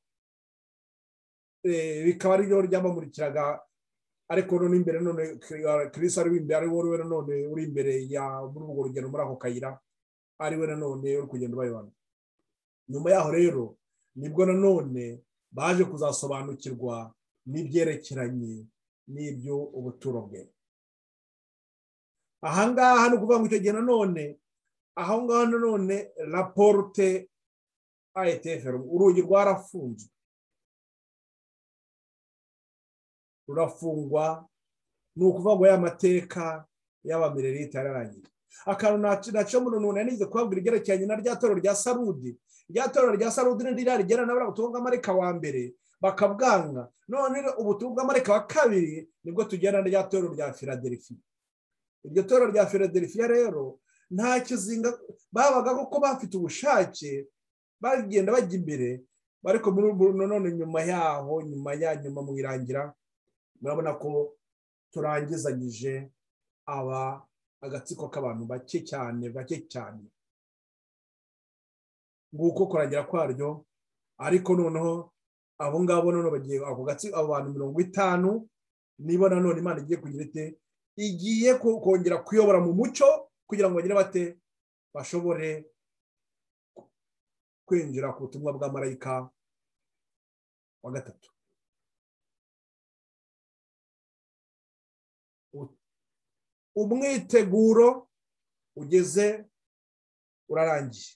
bikaba ari ryo ryabamurikiraga. Ariko none imbere none Kristo ari imbere, ari wowe none uri imbere ya muri ubwo rugendo muri ako kayira, ari we none uri kugenda bayobana. Nyuma yaho rero nibwo nanone baje kuzasobanukirwa n'ibyerekeranye n'ibyo ubuturo bwe. Aha ngaha ni ukuvuga ngo icyo gihe nanone aho ngaho nanone la porte a été fermée, urugi rwarafunzwe rurafungwa. Ni ukuvuga ngo ya mateka y'abamirerite yararangiye. Akantu naco muno none nize kubabwira igerekeranye na rya torero rya Sarudi. Rya torero rya Sarudi n'irya rigera na ubutumwa Marayika wa mbere bakabwanga, none ubutumwa Marayika wa kabiri nibwo tugenda rya torero rya Philadelphia. Iryo torero rya Philadelphia rero nta kizinga babaga kuko bafite ubushake bagenda bajya imbere, ariko none nyuma yaho nyuma ya nyuma mu irangira murabona ko turangizanyije aba agatsiko k'abantu bake cyane bake cyane nguko kurangira kwaryo. Ariko noneho abo ngabo none bagiye ako gatsiko abantu mirongo itanu niba nanone Imana igiye kugira ite igiye kongera kuyobora mu mucyo kugira ngo bagire bate bashobore kwinjira ku butumwa bwa marayika wa gatatu. Umwiteguro ugeze urarangiye.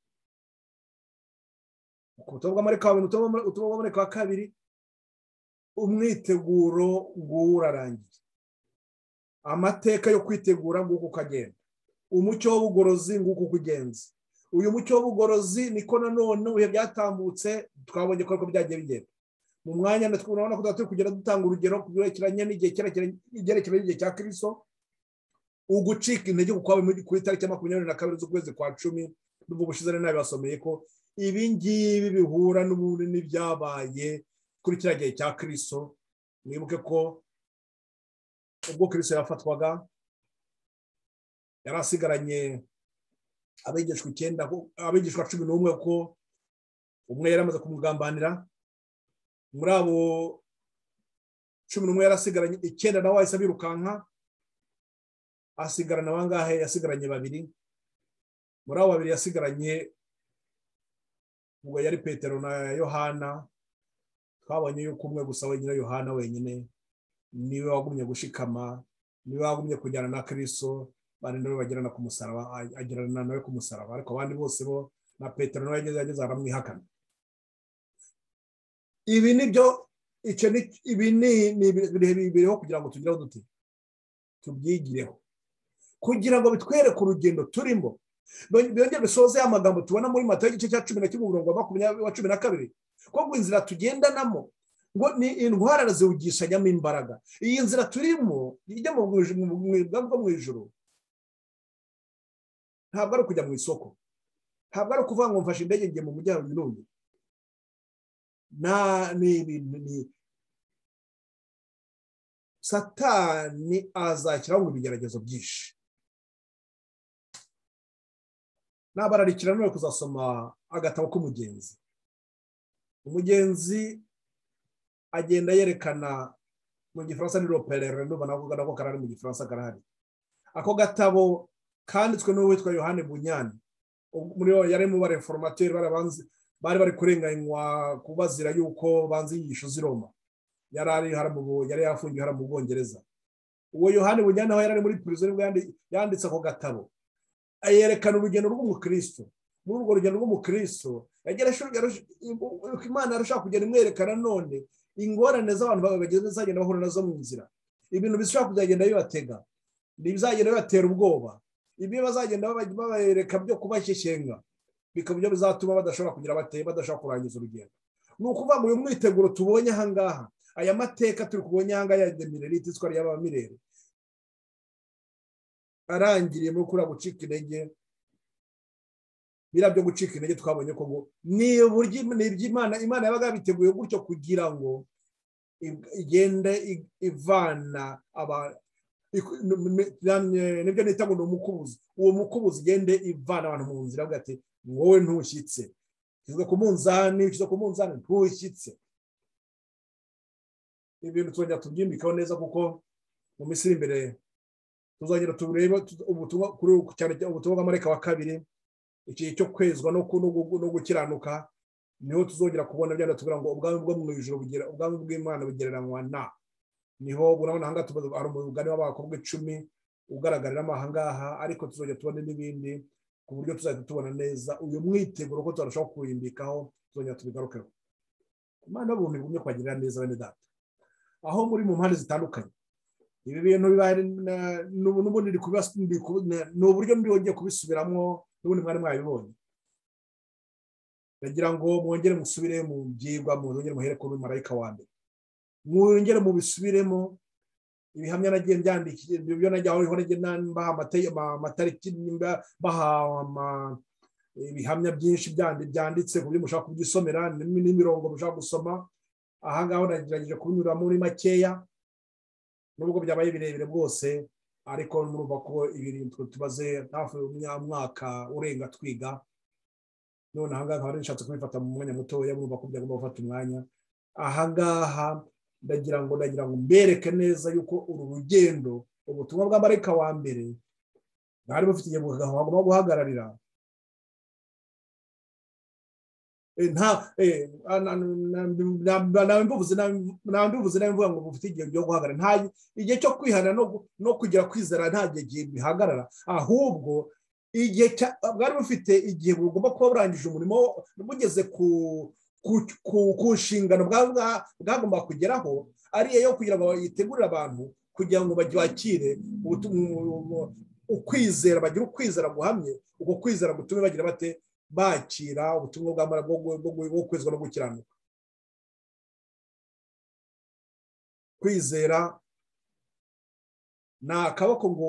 Ku butumwa bwa marayika wa mbere, ubutumwa bwa marayika wa kabiri, umwiteguro nguwo urarangiye. Amateka yo kwitegura nguko ukagenda. Umucyo w'ubugorozi nguko ukugenza. Uyu mucyo w'ubugorozi niko nanone uhe byatambutse twabonye ko byagiye bigenda. Mu mwanya natwubona ko turi kugera dutanga urugero kugerekeranye n'igihe cyerekeranye n'igihe cya Kristo, ugucika intege kuko ku itariki makumyabiri na kabiri z'ukwezi kwa cumi n'ubwo bushize nabi basomeye ko ibi ngibi bihura n'ubundi n'ibyabaye kuri kiriya gihe cya Kristo. Mwibuke ko ubwo Kristo yafatwaga yari asigaranye abigishwa icyenda, abigishwa cumi n'umwe, ko umwe yari amaze kumugambanira. Muri abo cumi n'umwe yari asigaranye icyenda, nawe wahise birukanka asigarana bangahe? Yasigaranye babiri. Muri abo babiri yasigaranye ubwo yari Petero na Yohana. Twabonye yuko umwe gusa wenyine, Yohana wenyine, niwe wagumye gushikama, niwe wagumye kujyana na Kristo, bari nawe bagirana ku musaraba, agirana nawe ku musaraba. Ariko abandi bose bo, na Petero nawe yageze yageze aramwihakana. Ibi nibyo icyo ni ibi ni biriho kugira ngo tugireho duti tubyigireho, kugira ngo bitwereke urugendo turimo. Byongera bisoze amagambo tubona muri Matayo igice cya cumi na kimwe umurongo wa makumyabiri wa cumi na kabiri, ko ngo inzira tugendanamo ngo ni indwara ziwugishanyamo imbaraga. Iyi nzira turimo ijya mu bwo mu ijuru ntabwo ari kujya mu isoko, ntabwo ari kuvuga ngo mfashe indege ngiye mu mujyi wa Nyundo. Na ni ni Satani azakiraho ibigeragezo byinshi. Nabararikira no kuzasoma agatabo k'umugenzi. Umugenzi agenda yerekana mu Gifaransa ni l'opérateur, no banavuga nako karari mu Gifaransa karahari. Ako gatabo kanditswe n'uwitwa Yohane Bunyani. Muri yo yari mu bare formateur barabanze bari bari kurenganywa kubazira yuko banze inyigisho z'i Roma. Yari ari haramu yari yafungiye haramu mu Bwongereza. Uwo Yohane Bunyani aho yari muri prison yanditse ako gatabo, ayerekana urugendo rw'umukristo. Muri urwo rugendo rw'umukristo yageresho Imana arashaka kugenda imwerekana none ingorane z'abantu bageze zagenda bahura nazo mu nzira, ibintu bishobora kuzagenda bibatega, bizagenda bibatera ubwoba, ibi bazagenda babereka byo kubashyeshyenga, bikabyo bizatuma badashobora kugira bateye badashaka kurangiza urugendo. Ni ukuvuga ngo uyu mwiteguro tubonye aha ngaha, aya mateka turi kubonye aha ngaha ya Demirelite twari y'abamirere arangiriye muri kura gucika intege. Birabyo gucika intege twabonye ko ngo ni uburyo Imana Imana yabaga biteguye gutyo kugira ngo igende ivana aba nibyo nita ngo umukubuzi. Uwo mukubuzi igende ivana abantu mu nzira avuga ati wowe ntushyitse, kivuga ku munzani, kizo ku munzani ntushyitse. Ibintu twongera tubyimbikaho neza kuko mu Misiri imbere tuzongera turebe ubutumwa kuri cyane ubutumwa bw'amarayika wa kabiri, iki cyo kwezwa no no gukiranuka, niho tuzongera kubona byanda tugira ngo ubwami bwo mu ijuru bugera, ubwami bw'Imana bugereranywa na, niho burabona hanga tubaza ari umugani w'abakobwa icumi ugaragarira amahangaha. Ariko tuzongera tubone n'ibindi ku buryo tuzahita tubona neza uyu mwiteguro ko turashaka kurimbikaho, tuzongera tubigarukeho. Imana buntu igumye kwagirira neza bene data aho muri mu mpande zitandukanye. Ibi bintu bibaye n'ubundi ndi kubasa no buryo ndiwongeye kubisubiramo n'ubundi mwari mwabibonye. Ndagira ngo mwongere musubire mu byigwa, mwongere muhere kuri marayika wa mbere, mwongere mu bisubiremo ibihamya nagiye byandikije byo najya aho hore namba amatariki nimba baha ibihamya byinshi byandi byanditse ku byo mushaka kugisomera n'imirongo mushaka gusoma. Aha ngaho nagerageje kunyura muri makeya nubwo byabaye birebire bwose, ariko murumva ko ibintu tubaze hafi umwaka urenga twiga. None aha ngaha hari nshatse kubifata mu mwanya muto, murumva ko byagomba gufata umwanya. Aha ngaha ndagira ngo ndagira ngo mbereke neza yuko uru rugendo ubutumwa bwa marayika wa mbere bari bufite igihe bagomba guhagararira nta nambivuze nambivuze nambivuga ngo bufite igihe byo guhagarara nta igihe cyo kwihana no kugira kwizera nta gihe bihagarara ahubwo igihe bwari bufite igihe bugomba kuba burangije umurimo bugeze ku ku nshingano bwagomba kugeraho ariyo yo kugira ngo yitegurire abantu kugira ngo bakire ukwizera bagira ukwizera guhamye ubwo kwizera gutume bagira bate bakira ubutumwa bw'amara bwo kwezwa no gukiranuka kwizera ni akaboko ngo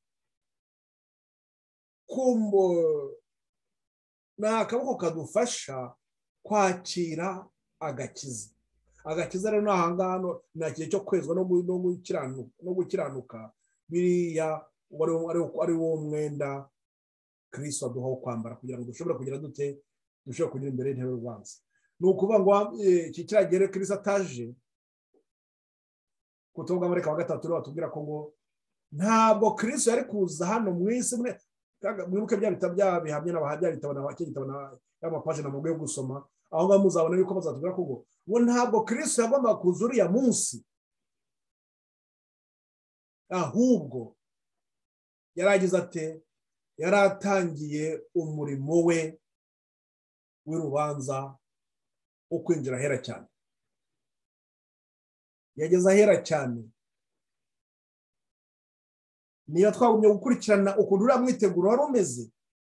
kumbo ni akaboko kadufasha kwakira agakiza agakiza rero n'ahangaha nta gihe cyo kwezwa no gukiranuka biriya ari wo mwenda Kristo aduha wo kwambara kugira ngo dushobore kugira dute dushobore kugira imbere y'intebe y'urubanza ni ukuvuga ngo iki kiragere Kristo ataje kutoga muri wa gatatu rero batubwira ko ngo ntabwo Kristo yari kuza hano mu isi mwibuke bya bitabo byabihamye n'abahajya bitabona bakigitabona y'amapaje na mugwe gusoma aho ngaho muzabona yuko bazatubwira ko ngo ngo ntabwo Kristo yagomba kuza uriya munsi ahubwo yaragize ate yaratangiye umurimo we w'urubanza wo kwinjira ahera cyane yageze ahera cyane niyo twagumye gukurikirana ukuntu uriya mwiteguro wari umeze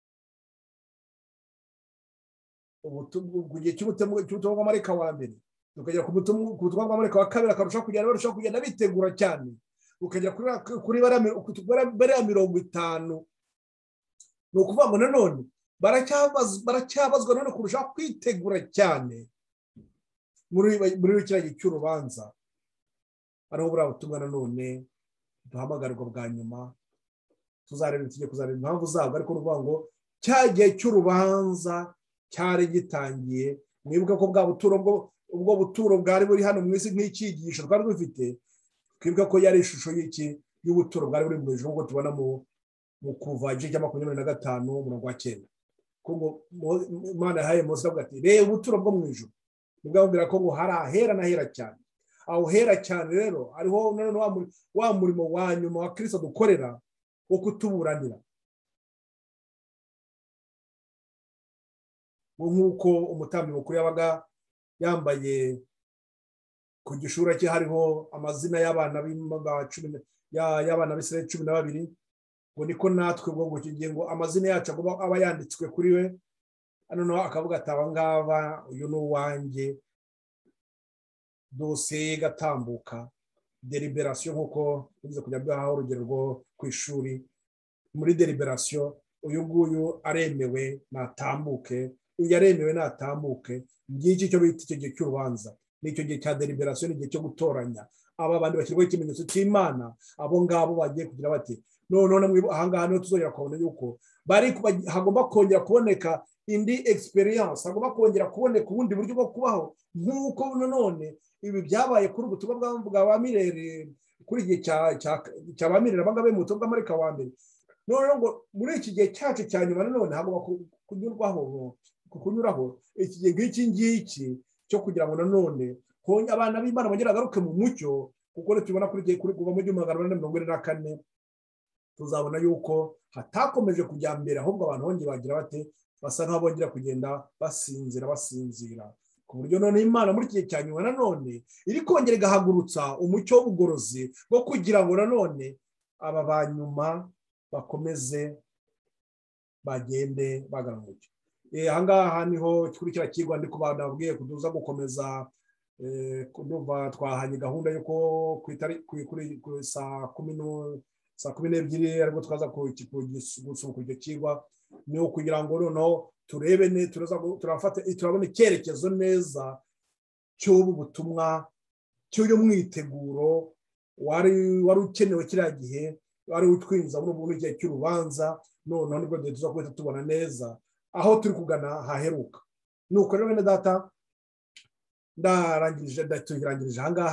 gihe cy'ubutumwa bw'amarayika wa mbere tukagera ku butumwa bw'amarayika wa kabiri akarushaho kugenda barushaho kugenda bitegura cyane ukagera kuri bariya mirongo itanu ni ukuvuga ngo nanone baracyabazwa none kurushaho kwitegura cyane muri kiriya gihe cy'urubanza ariho buriya butumwa nanone duhamagarirwa bwa nyuma tuzareba tujye kuzareba impamvu zabwo ariko nuvuga ngo cya gihe cy'urubanza cyari gitangiye mwibuke ko bwa buturo ubwo buturo bwari buri hano mu isi nk'icyigisho twari dufite twibuke ko yari ishusho y'iki y'ubuturo bwari buri mu ijuru nk'uko tubona mu kuva igice cya makumyabiri na gatanu umurongo wa cyenda ko Imana yahaye Mose avuga ati reba ubuturo bwo mu ijuru nibwabwira ko ngo hari ahera n'ahera cyane aho hera cyane rero ariho none wa murimo wa nyuma wa Kristo dukorera wo kutuburanira nk'uko umutambyi mukuru yabaga yambaye ku gishura cye hariho amazina y'abana y'abana b'Isirayeli cumi na babiri ngo niko natwe ubwo ngo kigiye ngo amazina yacu aba yanditswe kuri we hano akavuga ati aba ngaba uyu ni uwanjye dosiye igatambuka deliberation nk'uko tugize kujya duhaho urugero rwo ku ishuri muri deliberation uyu nguyu aremewe natambuke uyu aremewe natambuke ngiki cyo bita icyo gihe cy'urubanza n'icyo gihe cya deliberation n'igihe cyo gutoranya aba bandi bashyirwaho ikimenyetso cy'Imana abo ngabo bagiye kugira bati none ahangaha niho tuzongera kubona yuko bari hagomba kongera kuboneka indi experience hagomba kongera kuboneka ubundi buryo bwo kubaho nk'uko none ibi byabaye kuri ubutumwa bwa ba Mirere kuri igihe cya ba Mirere abangabe mu butumwa bw'amarayika wa mbere none ngo muri iki gihe cyacu cya nyuma none hagomba kunyurwaho kunyuraho iki gihe ngiki ngiki cyo kugira ngo nanone abana b'Imana bongera agaruke mu mucyo kuko tubona kuri igihe kuri kuva mu gihumbi magana ane mirongo ine na kane tuzabona yuko hatakomeje kujya mbere ahubwo abantu bongera bagira bate basa nk'aho bongera kugenda basinzira basinzira ku buryo none Imana muri iki gihe cya nyuma nanone iri kongera igahagurutsa umucyo w'ubugorozi bwo kugira ngo nanone aba banyuma bakomeze bagende bagana mu mucyo ahangaha niho kuri kiriya kigwa ndi kubana babwiye kuduza gukomeza kuduva twahanye gahunda yuko kuri saa kumi saa kumi n'ebyiri ariko twaza gusoma icyo kigwa ni ukugira ngo noneho turebe ne turafata turabona icyerekezo neza cy'ubu butumwa cy'uyu mwiteguro wari wari ukenewe kiriya gihe wari utwinza muri ubu gihe cy'urubanza noneho nibwo tuza guhita tubona neza aho turi kugana haheruka nuko rero bene data ndarangirije ndatungirangirije ahangaha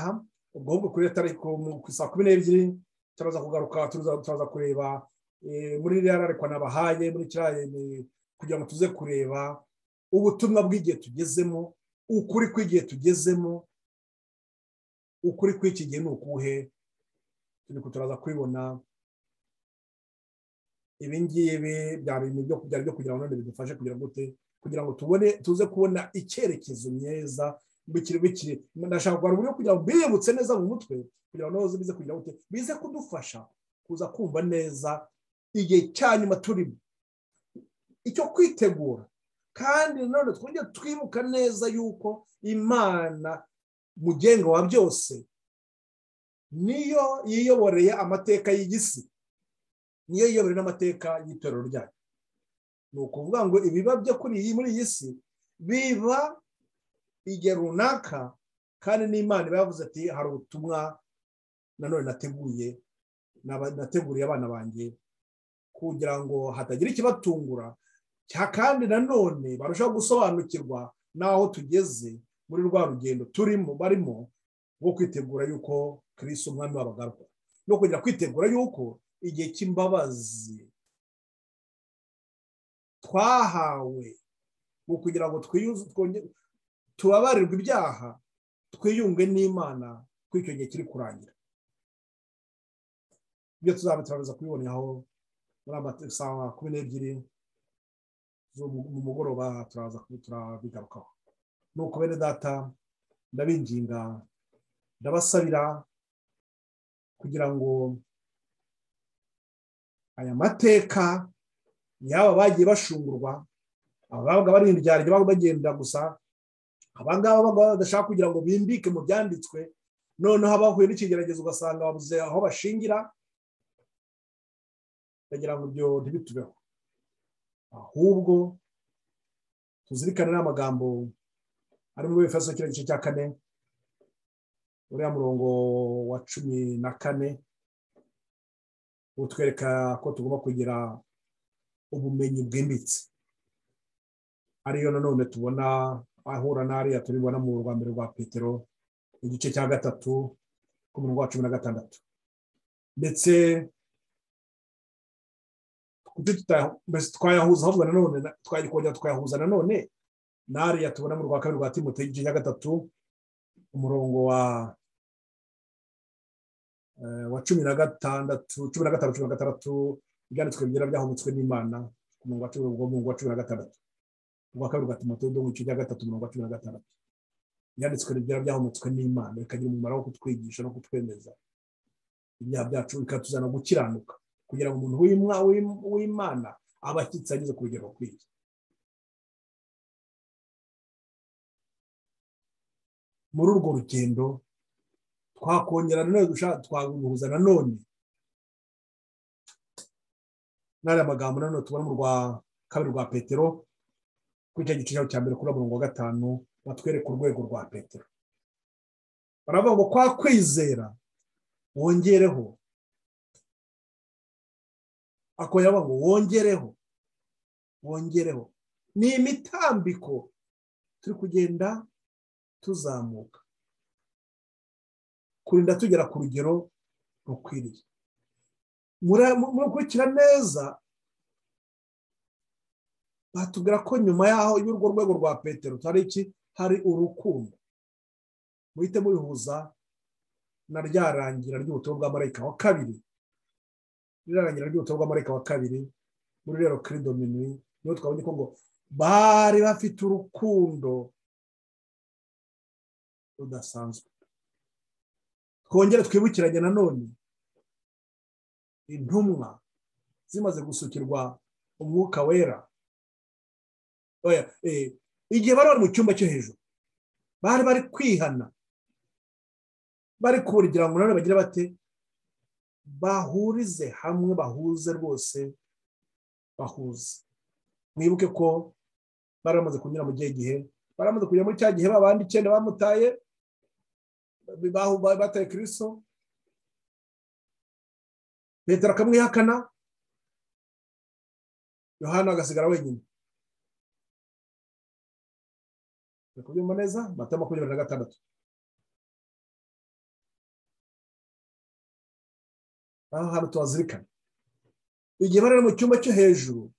ubwo ahubwo kuri leta ariko ku saa kumi n'ebyiri turaza kugaruka turaza kureba muri ririya rarekwa nabahaye muri kiriya kugira ngo tuze kureba ubutumwa bw'igihe tugezemo, ukuri kw'igihe tugezemo, ukuri kw'iki gihe ni ukuhe, turi turaza kubibona. Ibi ngibi byari ibintu byo kugira ngo none bidufashe kugira gute kugira ngo tubone tuze kubona icyerekezo neza bikiri bikiri. Ndashaka kugira uburyo kugira ngo biyibutse neza mu mutwe kugira ngo bize kugira gute bize kudufasha kuza kumva neza igihe cya nyuma turimo, icyo kwitegura. Kandi none twongere twibuka neza yuko Imana mugenga wa byose niyo yiyoboreye amateka y'igisi, niyo yiyoboreye n'amateka y'itorero ryayo. Ni ukuvuga ngo ibiba byo kuri iyi muri iyi si biba igihe runaka, kandi n'Imana iba yavuze ati hari ubutumwa nanone nateguye nateguriye abana banjye kugira ngo hatagira ikibatungura, kandi nanone barushaho gusobanukirwa n'aho tugeze muri rwa rugendo turimo barimo rwo kwitegura yuko Kristo umwami w'abagaruka, no kugira kwitegura yuko igihe cy'imbabazi twahawe kugira ngo tubabarirwe ibyaha, twiyunge n'Imana kuri icyo gihe kiri kurangira. Ibyo tuzaba turaza kubiboneraho muri saa kumi n'ebyiri mu mugoroba turaza turabigarukaho. Nuko bene data ndabinginga ndabasabira kugira ngo aya mateka yaba bagiye bashungurwa, ababaga bari indyarya baba bagenda gusa, abangaba badashaka kugira ngo bimbike mu byanditswe, noneho abahuye n'ikigeragezo ugasanga babuze aho bashingira, ndagira ngo ibyo ntibitubeho, ahubwo tuzirikane n'amagambo ari muri Efeso kiriya gice cya kane uriya murongo wa cumi na kane utwereka ko tugomba kugira ubumenyi bwimbitse, ariyo nanone tubona ahura n'ariya turibona mu rwa mbere rwa Petero igice cya gatatu ku murongo wa cumi na gatandatu. Ndetse twayahuza ahubwo nanone twayikongera twayahuza nanone n'ariya tubona mu rwa kabiri rwa Timoteyo igice cya gatatu umurongo wa wa cumi na gatandatu cumi na gatanu cumi na gatandatu, ibyanditswe byera byahumetswe n'Imana ku murongo wa cumi na gatandatu, urwa kabiri rwa Timoteyo mu gice cya gatatu umurongo wa cumi na gatandatu. Ibyanditswe byera byahumetswe n'Imana bikagira umumaro wo kutwigisha no kutwemeza ibyaha byacu, bikatuzana gukiranuka kugira ngo umuntu w'Imana aba ashyitse ageze ku rugero rukwiye. Muri urwo rugendo twakongera nanone dushaka twaguhuza nanone n'aya magambo nanone tubona mu rwa kabiri rwa Petero ku gice cya mbere kuri murongo wa gatanu batwereka urwego rwa Petero. Baravuga ngo kwa kwizera wongereho, akoya ngo wongereho wongereho ni imitambiko turi kugenda tuzamuka kurinda tugera ku rugero rukwiriye. Mukurikira neza batubwira ko nyuma yaho y'urwo rwego rwa Petero hari iki, hari urukundo. Muhite mubihuza na ryarangira ry'ubutumwa bwa marayika wa kabiri, ryarangira ry'ubutumwa bwa marayika wa kabiri muri rero Credo Minuit, niho twabonye ko ngo bari bafite urukundo rudasanzwe. Twongere twibukiranye nanone intumwa zimaze gusukirwa umwuka wera, oya eh igihe bari mu cyumba cyo hejuru bari bari kwihana, bari kugira ngo none bagire bate bahurize hamwe, bahuze rwose bahuze. Mwibuke ko baramaze kunyura mu gihe baramaze kujya muri cya gihe babandi icyenda bamutaye bahu bataye Kristo, Petero akamwihakana, Yohana agasigara wenyine. Kubyumva neza Matayo makumyabiri na gatandatu. aha hantu tubazirikana igihe bari mu cyumba cyo hejuru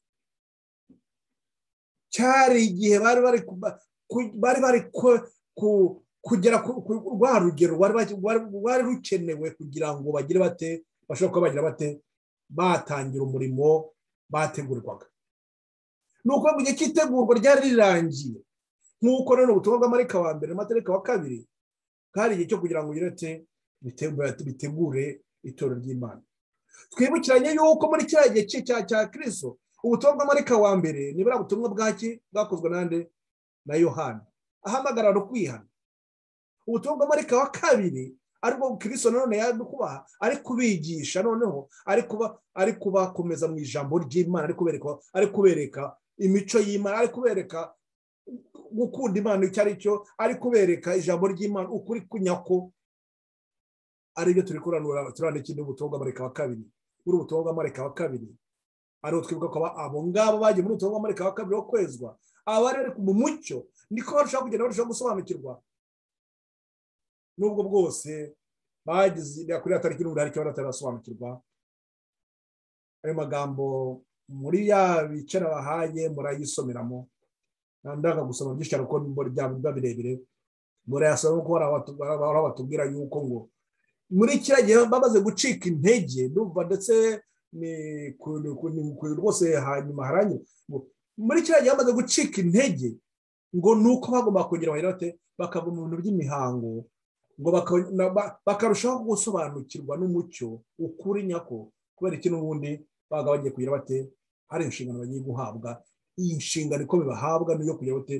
cyari igihe bari bari bari bari kugera ku rwa rugero rwari rukenewe kugira ngo bagire bate bashobora kuba bagira bate batangira umurimo bategurwaga. Ni uko mu gihe cy'itegurwa ryari rirangiye nk'uko rero ubutumwa bw'amarayika wa mbere n'amatarika wa kabiri kandi igihe cyo kugira ngo yirete bitegure itorero ry'Imana. Twibukiranye yuko muri kiriya gihe cya cya Kristo ubutumwa bw'amarayika wa mbere nibura ubutumwa bwaki bwakozwe nande na Yohana ahamagara no kwihana. Ubutumwa bw'amarayika wa kabiri ariko Kristo none yaje kubaha ari kubigisha noneho ari kuba ari kubakomeza mu ijambo ry'Imana ari kubereka ari kubereka imico y'Imana ari kubereka gukunda Imana icyo ari cyo ari kubereka ijambo ry'Imana ukuri kunyako ari byo turi kuranura turane kindi ubutumwa bw'amarayika wa kabiri. Muri ubutumwa bw'amarayika wa kabiri ari twibuka ko abo ngabo bagiye muri ubutumwa bw'amarayika wa kabiri wo kwezwa abari mu mucyo niko barushaho kugenda barushaho gusobanukirwa nubwo bwose bagize kuri tariki n'ubu hari icyo batarasobanukirwa. Ayo magambo muri ya bicara bahaye murayisomeramo nandaga gusoma byinshi ariko byaba birebire murayasoma ko batubwira yuko ngo muri kiriya gihe bamaze gucika intege ndumva ndetse ni rwose hanyuma haranye muri kiriya gihe bamaze gucika intege ngo nuko bagomba kugira abayoboke bakava mu bintu by'imihango ngo bakarushaho gusobanukirwa n'umucyo ukuri nyako kubera iki n'ubundi baga bagiye kugira bate hari inshingano bagiye guhabwa. Iyi nshingano iko bibahabwa niyo kugira bate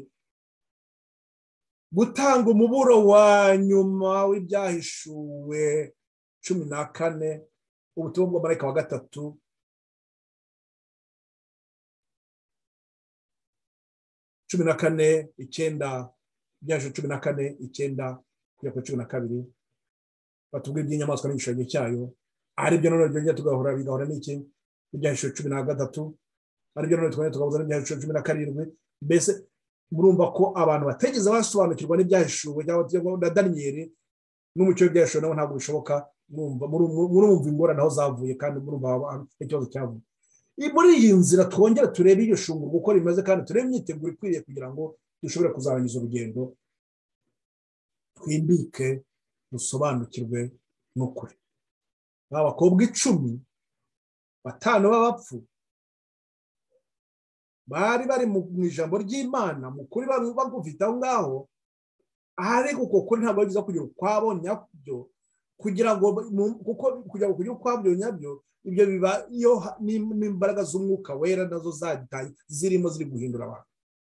gutanga umuburo wa nyuma w'ibyahishuwe cumi na kane ubutumwa bw'amarayika wa gatatu cumi na kane icyenda byaje cumi na kane icyenda kujya ku cumi na kabiri batubwira iby'inyamaswa n'igishushanyo cyayo ari byo none byongera tugahora bigahora n'iki ibyahishuwe cumi na gatatu ari byo none twongera tugahuza n'ibyahishuwe cumi na karindwi. Mbese murumva ko abantu bategeze basobanukirwa n'ibyahishuwe cyangwa na Daniyeli n'umucyo w'ibyahishuwe nabo ntabwo bishoboka. Murumva ingorane aho zavuye kandi murumva ikibazo cyavuye. Muri iyi nzira twongera turebe iyo shunguro uko rimeze kandi turebe imyiteguro ikwiriye kugira ngo dushobore kuzarangiza urugendo twimbike dusobanukirwe n'ukuri. Abakobwa icumi batanu b'abapfu bari bari mu ijambo ry'Imana mu kuri bagufite aho ngaho ariko uko kuri ntabwo bagize kugira ukwabo nyabyo kugira ngo kuko kugira ngo kugira ukwabyo nyabyo ibyo biba iyo n'imbaraga z'umwuka wera nazo zaditaye zirimo ziri guhindura abantu.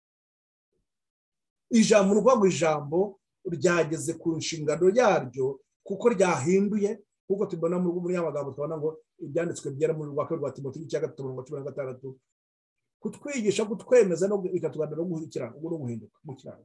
Ijambo n'uko ijambo ryageze ku nshingano yaryo kuko ryahinduye kuko tubona muri y'amagambo twabona ngo ibyanditswe byera mu rwaka rwa Timoteyo cya gatatu mirongo cumi na gatandatu kutwigisha kutwemeza no bikatuganira no guhikirana ubwo no guhinduka mu kiraro.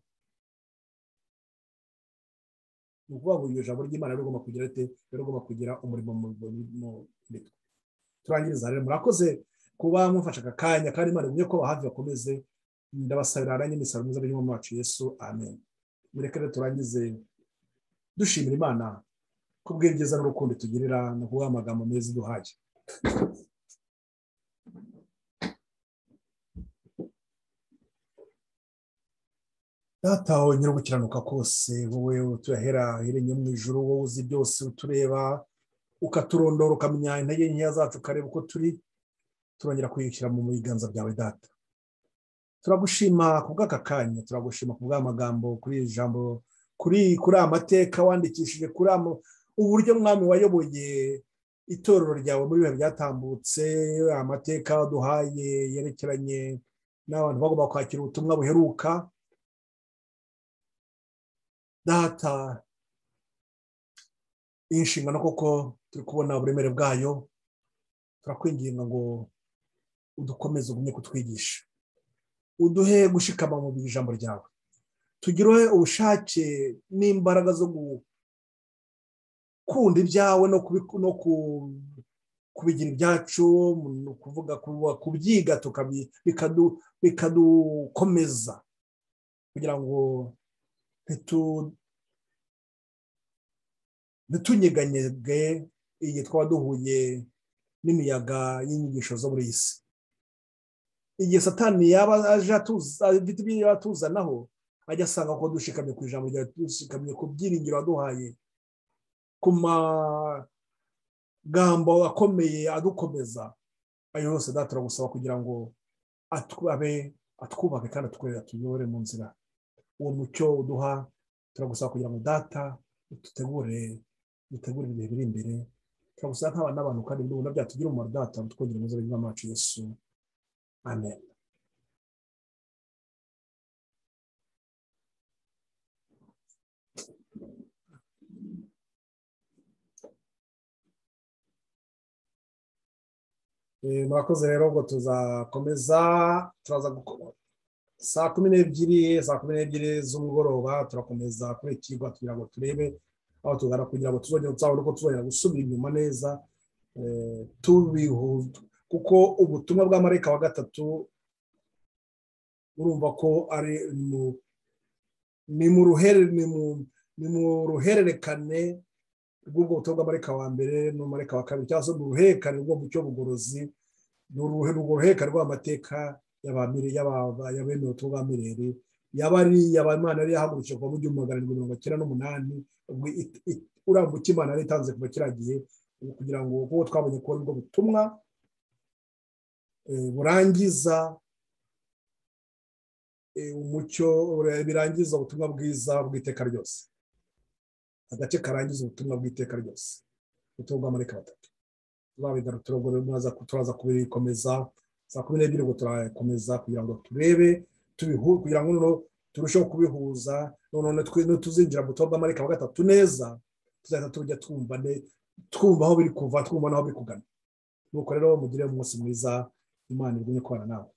Ni ukuvuga ngo iryo jambo ry'Imana rigomba kugira ate rigomba kugira umurimo mu mitwe. Turangiriza rero murakoze kuba mufasha aka kanya kandi Imana imwe ko bahavi bakomeze ndabasabira aranye n'isaro mwiza biri mu macu Yesu amen. Mureke rero turangize dushimira Imana kubw'ibyiza n'urukundo tugirira no kuba amagambo meza duhaje. Data nyiri gukiranuka kose wowe uturahera hirenge mu ijuru wowe uzi byose utureba ukaturondora ukamenya intege nkeya zacu ukareba uko turi turongera kuyishyira mu biganza byawe data. Turagushima kubw'aka kanya turagushima kubw'amagambo kuri ijambo kuri kuri amateka wandikishije kuri uburyo mwami wayoboye itorero ryawe muri bihe byatambutse amateka duhaye yerekeranye n'abantu bagomba kwakira ubutumwa buheruka data. Inshingano koko turi kubona uburemere bwayo turakwinginga ngo udukomeze ugumye kutwigisha uduhe gushikama mu ijambo ryawe tugire ubushake n'imbaraga zo gukunda ibyawe no no kubigira ibyacu no kuvuga kubyiga bikadukomeza kugira ngo nitunyeganyege igihe twaba duhuye n'imiyaga y'inyigisho zo muri iyi si. Igihe Satani yaba aje afite ibyo atuzanaho, ajya asanga ko dushikamye ku ijambo ryawe, dushikamye ku byiringiro waduhaye, ku magambo akomeye adukomeza, ayo yose data turagusaba kugira ngo atwabe atwubake kandi atwerere atuyobore mu nzira. Uwo mucyo uduha turagusaba kugira ngo data dutegure dutegure ibihe biri imbere. Turagusaba nk'abana n'abantu kandi n'ubundi byatugira umumaro data, twongere mu nzira y'Umwami wacu Yesu. Amen. Murakoze rero ngo tuzakomeza, turaza saa kumi n'ebyiri saa kumi n'ebyiri z'umugoroba turakomeza kuri iki kigo kugira ngo turebe aho tugana, kugira ngo tuzongere tuzabone uko tuzongera gusubira inyuma neza tubihuza, kuko ubutumwa bwa marayika wa gatatu urumva ko ari ni mu ruhererekane rw'ubwo butumwa bwa marayika wa mbere n'umarayika wa kabiri, cyangwa se mu ruhererekane rwo mu cyo bugorozi, ni uruhererekane rw'amateka y'abemewe ubutumwa bwa Mirere, yabari Imana yari yahagurukije kuva mu gihumbi magana arindwi mirongo icyenda n'umunani, urambuka Imana yari itanze kuva kiriya gihe, kugira ngo kuko twabonye ko ubwo butumwa burangiza umucyo, birangiza ubutumwa bwiza bw'iteka ryose, agace karangiza ubutumwa bw'iteka ryose, ubutumwa bw'amarayika batatu. Tuzabigaruka turaza kubikomeza saa kumi n'ebyiri ngo turakomeza kugira ngo turebe kugira ngo turusheho kubihuza, none tuzinjira mu butumwa bw'amarayika wa gatatu neza, tuzahita tujya twumva twumva aho biri kuva, twumva n'aho biri kugana. Nuko rero mugire umunsi mwiza, Imana igumye kubana nawe.